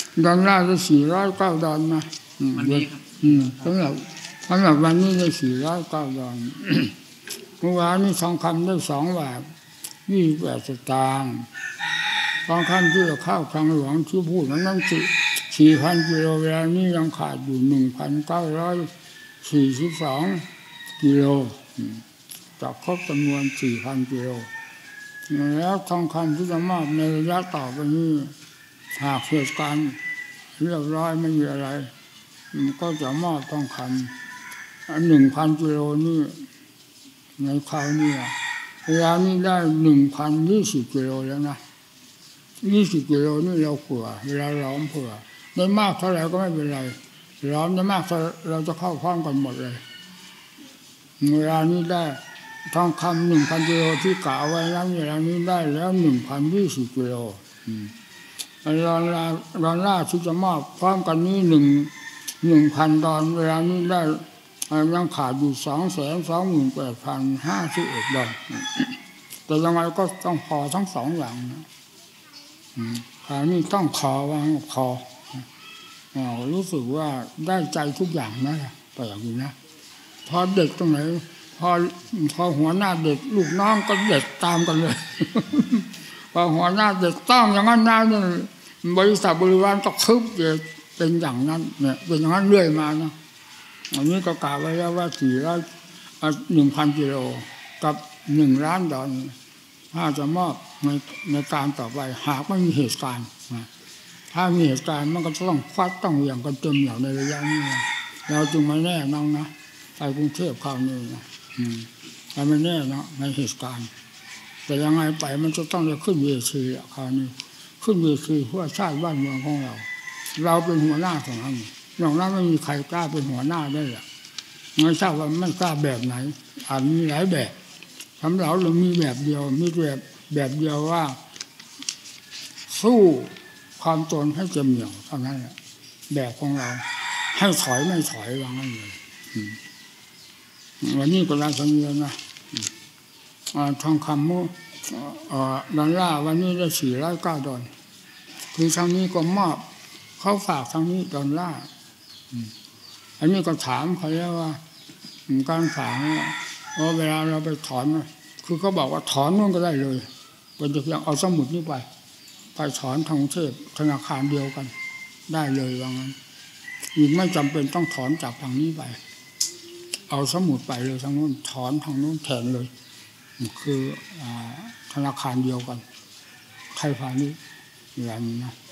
ดอลลาร์ได้สี่ร้อยเก้าดอลนะวันนี้ครับอืมสำหรับสำหรับวันนี้ได้สี่ร้อยเก้าดอลเมื่อวานนี้ทองคำได้สองบาทยี่สิบแปดสตางค์ทองคำที่จะเข้าคลังหลวงที่พูดนั้นนั่นสิสี่พันกิโลเวลานี้ยังขาดอยู่หนึ่งพันเก้าร้อยสี่สิบสองกิโลจะครบจำนวนสี่พันกิโลแล้วทองคำที่จะมอบในระยะต่อไปนี้หากเหตุการณ์เรียบร้อยไม่มีอะไรก็จะมอบทองคำหนึ่งพันกิโลนี่ในคราวนี้เวลานี้ได้หนึ่งพันยี่สิบกิโลแล้วนะยี่สิบกิโลนี่เราเผื่อเวลาล้อมเผื่อได้มากเท่าไหร่ก็ไม่เป็นไรล้อมได้มากเท่าเราจะเข้าพร้อมกันหมดเลยเวลานี้ได้ทองคำหนึ่งพันกิโลที่กะไว้แล้วเวลานี้ได้แล้วหนึ่งพันยี่สิบกิโลดอลลาร์ดอลลาร์ที่จะมอบพร้อมกันนี้หนึ่งหนึ่งพันดอลเวลานี้ได้ยังขาดอยู่สองแสนสองหมื่นแปดพันห้าสิบเอ็ดดอลแต่ยังไงก็ต้องพอทั้งสองอย่างนะคราวนี้ต้องขอวางขอรู้สึกว่าได้ใจทุกอย่างนะแต่อย่างนี้นะพอเด็กตรงไหนพอพอหัวหน้าเด็กลูกน้องก็เด็กตามกันเลยพอหัวหน้าเด็กต้องอย่างนั้นนะเนี่ยบริษัทบริวารก็คึบจะเป็นอย่างนั้นเนี่ยเป็นอย่างนั้นเรื่อยมานะอันนี้ก็กล่าวไว้แล้วว่าสี่ร้อยหนึ่งพันกิโลกับหนึ่งล้านดอลลาร์ถ้าจะมอบในในการต่อไปหากไม่มีเหตุการณ์ถ้ามีเหตุการณ์มันก็ต้องฟัดต้องอย่างกันเต็มอย่างในระยะนี้เราจึงไม่แน่น้องนะไปกรุงเทพคราวนี้นะแต่ไม่แน่นะในเหตุการณ์แต่ยังไงไปมันจะต้องจะขึ้นเวทีคราวนี้ขึ้นเวทีเพื่อชาติบ้านเมืองของเราเราเป็นหัวหน้าของเรานอกนั้นไม่มีใครกล้าเป็นหัวหน้าได้หรอกไม่ทราบว่าไม่กล้าแบบไหนอาจมีหลายแบบสำหรับเรามีแบบเดียวมีแบบแบบเดียวว่าสู้ความตนให้เต็มเหนี่ยวเท่านั้นแหละแบบของเราให้ถอยไม่ถอยวางนั้นเลยวันนี้ก็ราชเงินนะทองคำมุดอลลาร์วันนี้ได้สี่ร้อยเก้าดอลคือทางนี้ก็มอบเขาฝากทางนี้ดอลลาร์อันนี้ก็ถามเขาแล้วว่าการฝากว่าเวลาเราไปถอนคือเขาบอกว่าถอนนู่นก็ได้เลยเป็นจะเพียงเอาสมุดนี้ไปไปถอนทางเทพธนาคารเดียวกันได้เลยว่างั้นอีกไม่จำเป็นต้องถอนจากทางนี้ไปเอาสมุดไปเลยทางนู้นถอนทางนู้นแทนเลยคือธนาคารเดียวกันไทยพาณิชย์อย่างนี้นะ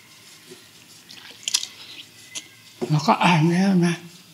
เราก็อ่านแล้วนะ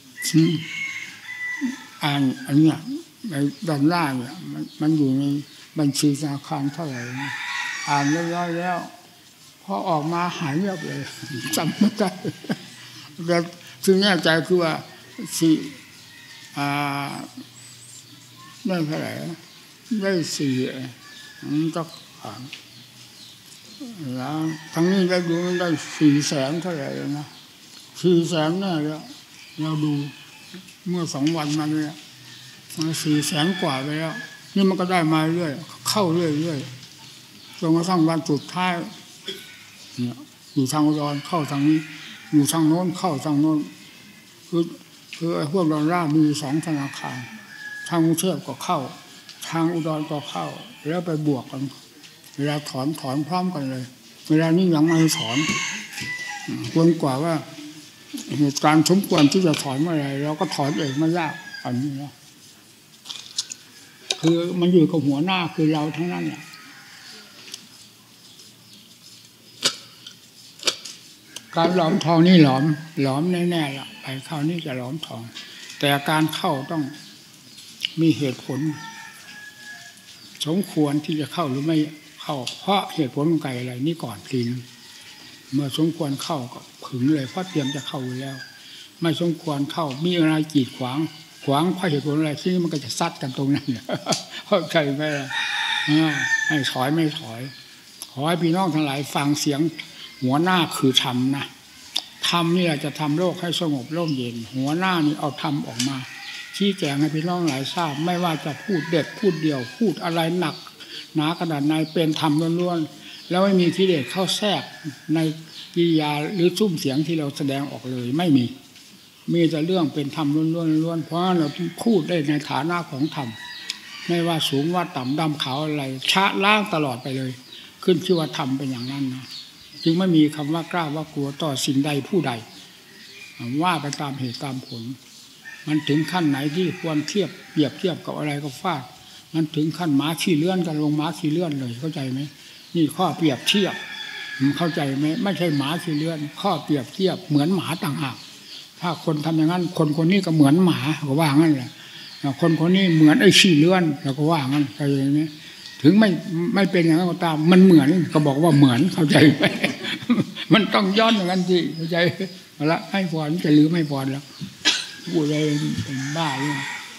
อ่านอันเนี้ยในดอลลาร์เนี่ยมันมันอยู่ในบัญชีธนาคารเท่าไหร่อ่านเรียบร้อยแล้วพอออกมาหายเงียบเลยจำไม่ได้แต่คือแน่ใจคือว่าสี่อ่าได้เท่าไหร่ได้สี่ก็อ่านแล้วทั้งนี้ได้ดูมันได้สี่แสนเท่าไหร่นะสี่แสนแน่แล้วเราดูเมื่อสองวันมาเนี่ยมาสี่แสนกว่าไปแล้วนี่มันก็ได้มาเรื่อยเข้าเรื่อยเรื่อยจนกระทั่งวันสุดท้ายเนี่ยอยู่ทางอุดรเข้าทางนี้อยู่ทางโน้นเข้าทางโน้นคือคือไอ้พวกดอลลาร์มีสองธนาคารทางกรุงเทพก็เข้าทางอุดรก็เข้าแล้วไปบวกกันเวลาถอนถอนพร้อมกันเลยเวลานี้ยังไม่ถอนควรกว่าว่าเหตุการณ์สมควรที่จะถอนเมื่อไรเราก็ถอนเองไม่ยากอันนี้นะคือมันอยู่กับหัวหน้าคือเราทั้งนั้นแหละการหลอมทองนี่หลอมหลอมแน่ๆละไปคราวนี้จะหลอมทองแต่การเข้าต้องมีเหตุผลสมควรที่จะเข้าหรือไม่เข้าเพราะเหตุผลไกลอะไรนี่ก่อนทีนึงเมื่อสมควรเข้าก็ผึ่งเลยเพราะเตรียมจะเข้าอยู่แล้วไม่สมควรเข้ามีอะไรกีดขวางขวางเพราะเหตุผลอะไรที่มันก็จะซัดกันตรงนั้นเข้าใจไหมให้ถอยไม่ถอยขอให้พี่น้องทั้งหลายฟังเสียงหัวหน้าคือธรรมนะธรรมนี่แหละจะทำโลกให้สงบร่มเย็นหัวหน้านี่เอาธรรมออกมาชี้แจงให้พี่น้องหลายทราบไม่ว่าจะพูดเด็ดพูดเดียวพูดอะไรหนักหนาขนาดไหนเป็นธรรมล้วนๆแล้วไม่มีกิเลสเข้าแทรกในกิริยาหรือซุ้มเสียงที่เราแสดงออกเลยไม่มีมีแต่เรื่องเป็นธรรมล้วนๆเพราะเราพูดได้ในฐานะของธรรมไม่ว่าสูงว่าต่ำดำขาวอะไรชะล้างตลอดไปเลยขึ้นชื่อว่าธรรมเป็นอย่างนั้นนะจึงไม่มีคำว่ากล้าว่ากลัวต่อสิ่งใดผู้ใดว่าไปตามเหตุตามผลมันถึงขั้นไหนที่ควรเทียบเปรียบเทียบกับอะไรก็ฟาดมันถึงขั้นหมาขี้เลื่อนกันลงหมาขี้เลื่อนเลยเข้าใจไหมนี่ข้อเปรียบเทียบเข้าใจไหมไม่ใช่หมาขี้เลื่อนข้อเปรียบเทียบเหมือนหมาต่างหากถ้าคนทำอย่างนั้นคนคนนี้ก็เหมือนหมาก็ว่างั้นแหละคนคนนี้เหมือนไอ้ขี้เลื่อนเราก็ว่างั้นเข้าใจไหมถึงไม่ไม่เป็นอย่างนั้นก็ตามมันเหมือนก็บอกว่าเหมือนเข้าใจไหมมันต้องย้อนอย่างนั้นสิเข้าใจเอาละให้พรจะลืมให้พรแล้วพูดอะไรเป็นบ้าเลย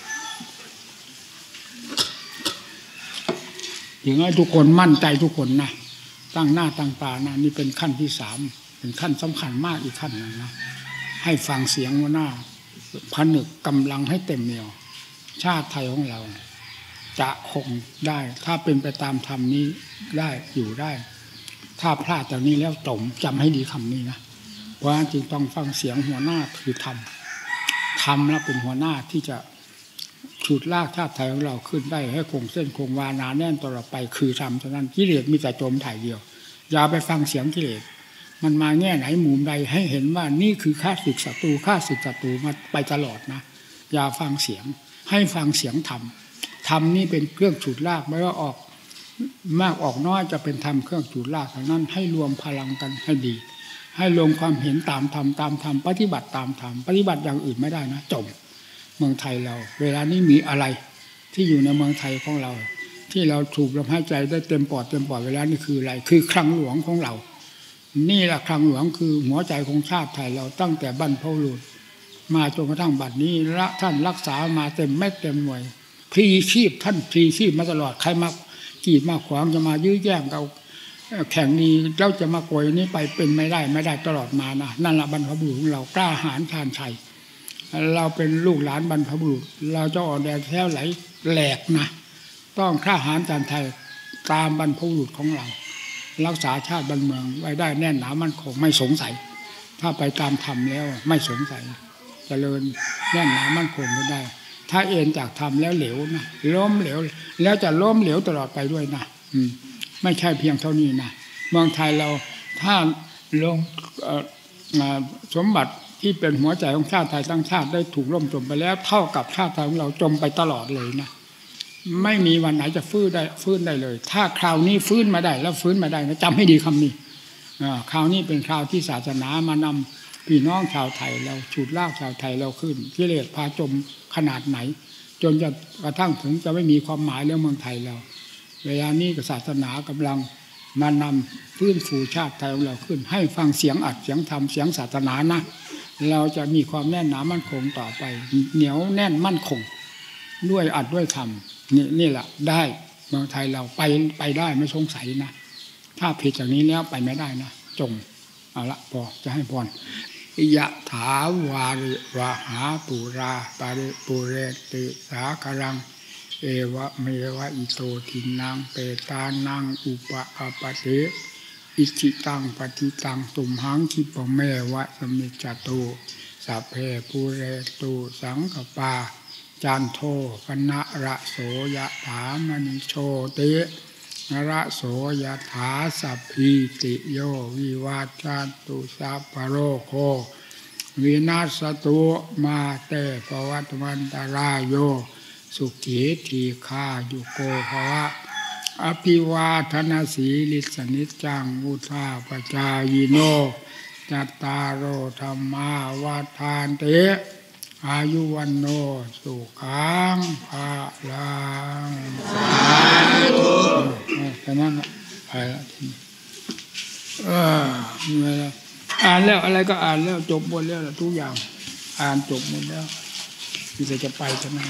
อย่างนั้นทุกคนมั่นใจทุกคนนะตั้งหน้าตั้งตานะนี่เป็นขั้นที่สามเป็นขั้นสำคัญมากอีกขั้นหนึ่งนะให้ฟังเสียงหัวหน้าผนึกกำลังให้เต็มเหนี่ยวชาติไทยของเราจะคงได้ถ้าเป็นไปตามธรรมนี้ได้อยู่ได้ถ้าพลาดจากนี้แล้วจมจำให้ดีคำนี้นะเพราะฉะนั้นจึงต้องฟังเสียงหัวหน้าคือธรรมธรรมแล้วเป็นหัวหน้าที่จะฉุดลากชาติไทยของเราขึ้นได้ให้คงเส้นคงวานาแน่นตลอดไปคือธรรมเท่านั้นกิเลสมีแต่จมถ่ายเดียวอย่าไปฟังเสียงกิเลสมันมาแง่ไหนมุมใดให้เห็นว่านี่คือข้าศึกศัตรูข้าศึกศัตรูมาไปตลอดนะอย่าฟังเสียงให้ฟังเสียงธรรมธรรมนี่เป็นเครื่องฉุดลากไม่ว่าออกมากออกน้อยจะเป็นธรรมเครื่องฉุดลากเท่านั้นให้รวมพลังกันให้ดีให้รวมความเห็นตามธรรมตามธรรมปฏิบัติตามธรรมปฏิบัติอย่างอื่นไม่ได้นะจบเมืองไทยเราเวลานี้มีอะไรที่อยู่ในเมืองไทยของเราที่เราถูกลมหายใจได้เต็มปอดเต็มปอดเวลานี้คืออะไรคือคลังหลวงของเรานี่แหละคลังหลวงคือหัวใจของชาติไทยเราตั้งแต่บรรพบุรุษมาจนกระทั่งบัดนี้ละท่านรักษามาเต็มเม็ดเต็มหน่วยพลีชีพท่านพลีชีพมาตลอดใครมากีดมาขวางจะมายื้อแย่งเราแข่งนี้เราจะมาโกยนี้ไปเป็นไม่ได้ไม่ได้ตลอดมานะนั่นแหละบรรพบุรุษของเรากล้าหาญชาญชัยเราเป็นลูกหลานบรรพบุรุษเราจะอ่อนแอแท้ไหลแหลกนะต้องกล้าหาญชาญชัยตามบรรพบุรุษของเรารักษาชาติบ้านเมืองไว้ได้แน่นหนามั่นคงไม่สงสัยถ้าไปตามธรรมแล้วไม่สงสัยเจริญแน่นหนามั่นคงไม่ได้ถ้าเอ็นจากธรรมแล้วเหลวนะล้มเหลวแล้วจะล้มเหลวตลอดไปด้วยนะอืมไม่ใช่เพียงเท่านี้นะเมืองไทยเราถ้าลงสมบัติที่เป็นหัวใจของชาติไทยทั้งชาติได้ถูกล่มจมไปแล้วเท่ากับชาติไทยของเราจมไปตลอดเลยนะไม่มีวันไหนจะฟื้นได้ฟื้นได้เลยถ้าคราวนี้ฟื้นมาได้แล้วฟื้นมาได้นะจำให้ดีคำนี้คราวนี้เป็นคราวที่ศาสนามานำพี่น้องชาวไทยเราฉุดลากชาวไทยเราขึ้นกิเลสพาจมขนาดไหนจนจะกระทั่งถึงจะไม่มีความหมายเรื่องเมืองไทยเราเวลานี้ศาสนากำลังมานำฟื้นฟูชาติไทยของเราขึ้นให้ฟังเสียงอัดเสียงธรรมเสียงศาสนานะเราจะมีความแน่นหนามั่นคงต่อไปเหนียวแน่นมั่นคงด้วยอัดด้วยธรรมนี่นี่แหละได้เมืองไทยเราไปไปได้ไม่สงสัยนะถ้าผิดจากนี้แล้วไปไม่ได้นะจงเอาละพอจะให้พรยะถาวาริวะหาปุราปาริปุเรติสาครังเอวะเมวะอิโตทินังเปตานังอุปอาปเตอิจิตังปฏิตังตุมหังคิปะเมวะสมิจจโตสัพเพปุเรตุสังกปาจันโทปนะระโสยะถามณิโชติระโสยะถาสัพพิติโยวิวัจจันตุสัพพโรโควินาศตุมาเตภวัตวันตรายโยสุขีทีฆายุโกภวะอภิวาทนาสีลิสนิจังวุธาปจายโนจัตตารโอธรรมาวาทานเตอายุวันโนสุขังภาลังสาธุแค่นั้นไปละทีเออเวลาอ่านแล้วอะไรก็อ่านแล้วจบหมดแล้วทุกอย่างอ่านจบหมดแล้วที่จะไปทำไม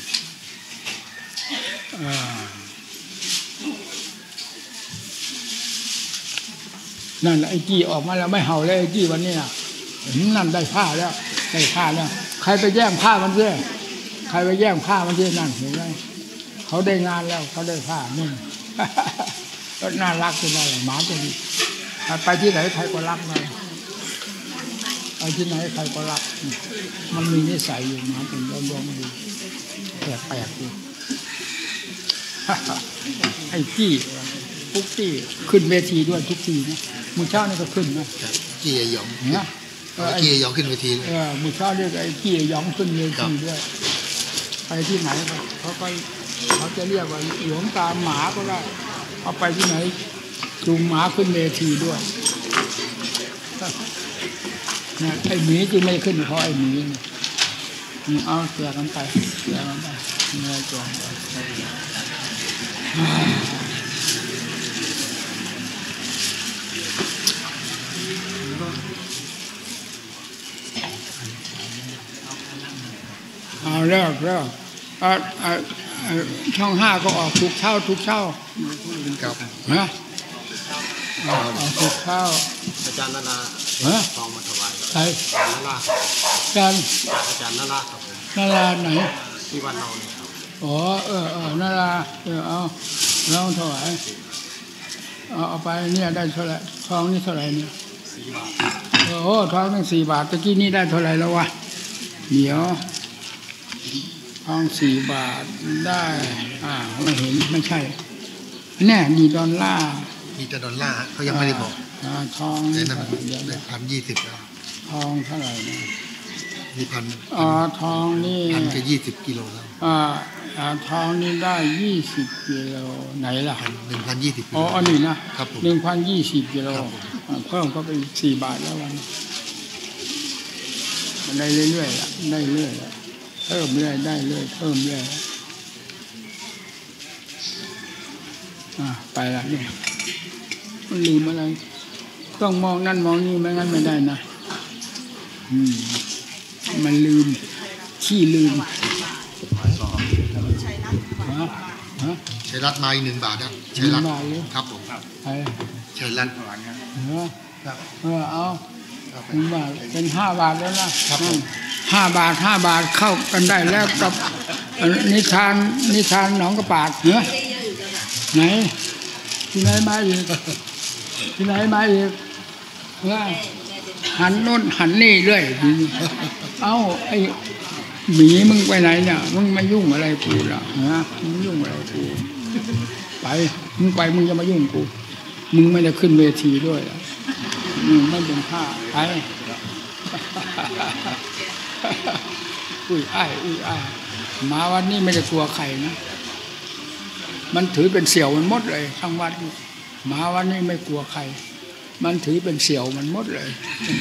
นั่นแหละไอ้กี้ออกมาแล้วไม่เห่าเลยไอ้กี้วันนี้น่ะนั่นได้ผ้าแล้วได้ผ้าแล้วใครไปแย่งผ้ามันเสียใครไปแย่งผ้ามันเสียนั่นเห็นไหมเขาได้งานแล้วเขาได้ผ้านี่ก็น่ารักเป็นไรหมาตัวนี้ไปที่ไหนใครก็รักมันไปที่ไหนใครก็รักมันมีนิสัยอยู่นะเป็นย่อมๆอยู่แปลกๆอยู่ไอ้จี้ทุกจี้ขึ้นเวทีด้วยทุกทีนะมือเช้านี่ก็ขึ้นนะจี้หยองเนี่ยจี้หยองขึ้นเวทีเออมือเช้าเรียกไอ้จี้หยองขึ้นเวทีด้วยไปที่ไหนเขาก็เขาจะเรียกว่าหลวงตาหมาก็ได้เอาไปที่ไหนจูงหมาขึ้นเวทีด้วยเนี่ยไอ้หมีจึงไม่ขึ้นเพราะไอ้หมีนี่เอาเสียกันไปเสียกันไปเนื้อจงเอาเลิกเลิกช่องห้าก็ออกทุกเช้าทุกเช้าครับฮะออกทุกเช้าอาจารย์นาราฮะทองมาถวายใครนาราอาจารย์อาจารย์นาราครับผมนาราไหนที่วันเราเนี่ยครับอ๋อเออเออนาราเออเอาเราถวายเอาเอาไปเนี่ยได้เท่าไหร่ทองนี่เท่าไหร่เนี่ยสี่บาทโอ้ทองตั้งสี่บาทตะกี้นี่ได้เท่าไหร่แล้ววะเดี๋ยวทองสี่บาทได้อ่าไม่เห็นไม่ใช่แน่ดีดอลลาร์มีแต่ดอลลาร์เขายังไม่ได้บอกอ่าทองได้นั่นได้พันยี่สิบแล้วทองเท่าไหร่นะมีพันอ๋อทองนี่พันจะยี่สิบกิโลแล้วอ่าอ่าทองนี่ได้ยี่สิบกิโลไหนล่ะหนึ่งพันยี่สิบอ๋ออันนี้นะครับหนึ่งพันยี่สิบกิโลเพิ่มก็ไปสี่บาทแล้ววันมันได้เรื่อยๆละได้เรื่อยละเพิ่มเรื่อยได้เรื่อยเพิ่มเรื่อยอ่าไปละเนี่ยมันลืมอะไรต้องมองนั่นมองนี่ไม่งั้นไม่ได้นะอืมมันลืมขี้ลืมฮะฮะใช้รัดมาอีกหนึ่งบาทนะใช้รัดครับผมใช่ใช้รัดเออเออเอาหนึ่งบาทเป็นห้าบาทแล้วนะครับห้าบาทห้าบาทเข้ากันได้แล้วกับนิทานนิทานหนองกระปากเนอะไหนที่ไหนมาอีกที่ไหนมาอีกว่าหันโน้นหันนี่เรื่อยเอ้าไอ้หมีมึงไปไหนเนี่ยมึงมายุ่งอะไรกูล่ะฮะมึงยุ่งอะไรกูไปมึงไปมึงจะมายุ่งกูมึงไม่ได้ขึ้นเวทีด้วยมึงไม่เป็นผ้าไปอุ้ยอ้ายอุ้ยอ้ายมาวันนี้ไม่ได้กลัวใครนะมันถือเป็นเสี่ยวมันหมดเลยทั้งวัดมาวันนี้ไม่กลัวใครมันถือเป็นเสี่ยวมันหมดเลย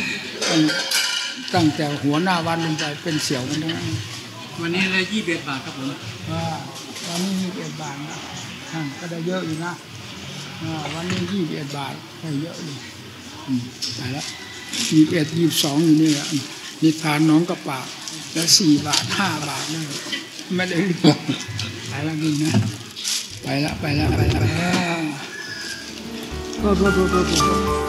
ตั้งแต่หัวหน้าวันลงไปเป็นเสี่ยวมันทั้งนั้นวันนี้เลยยี่สิบเอ็ดบาทครับผมว่าวันนี้ยี่สิบเอ็ดบาทนะก็ได้เยอะอยู่นะวันนี้ยี่สิบเอ็ดบาทได้เยอะเลยไปแล้วยี่สิบเอ็ดยี่สิบสองอยู่นี่แหละนิทานน้องกระปากแล้วสี่บาทห้าบาทนี่ไม่ได้เรื่องไปแล้วนี่นะไปแล้วไปแล้วไปแล้วไปแล้วโทษโทษโทษโทษ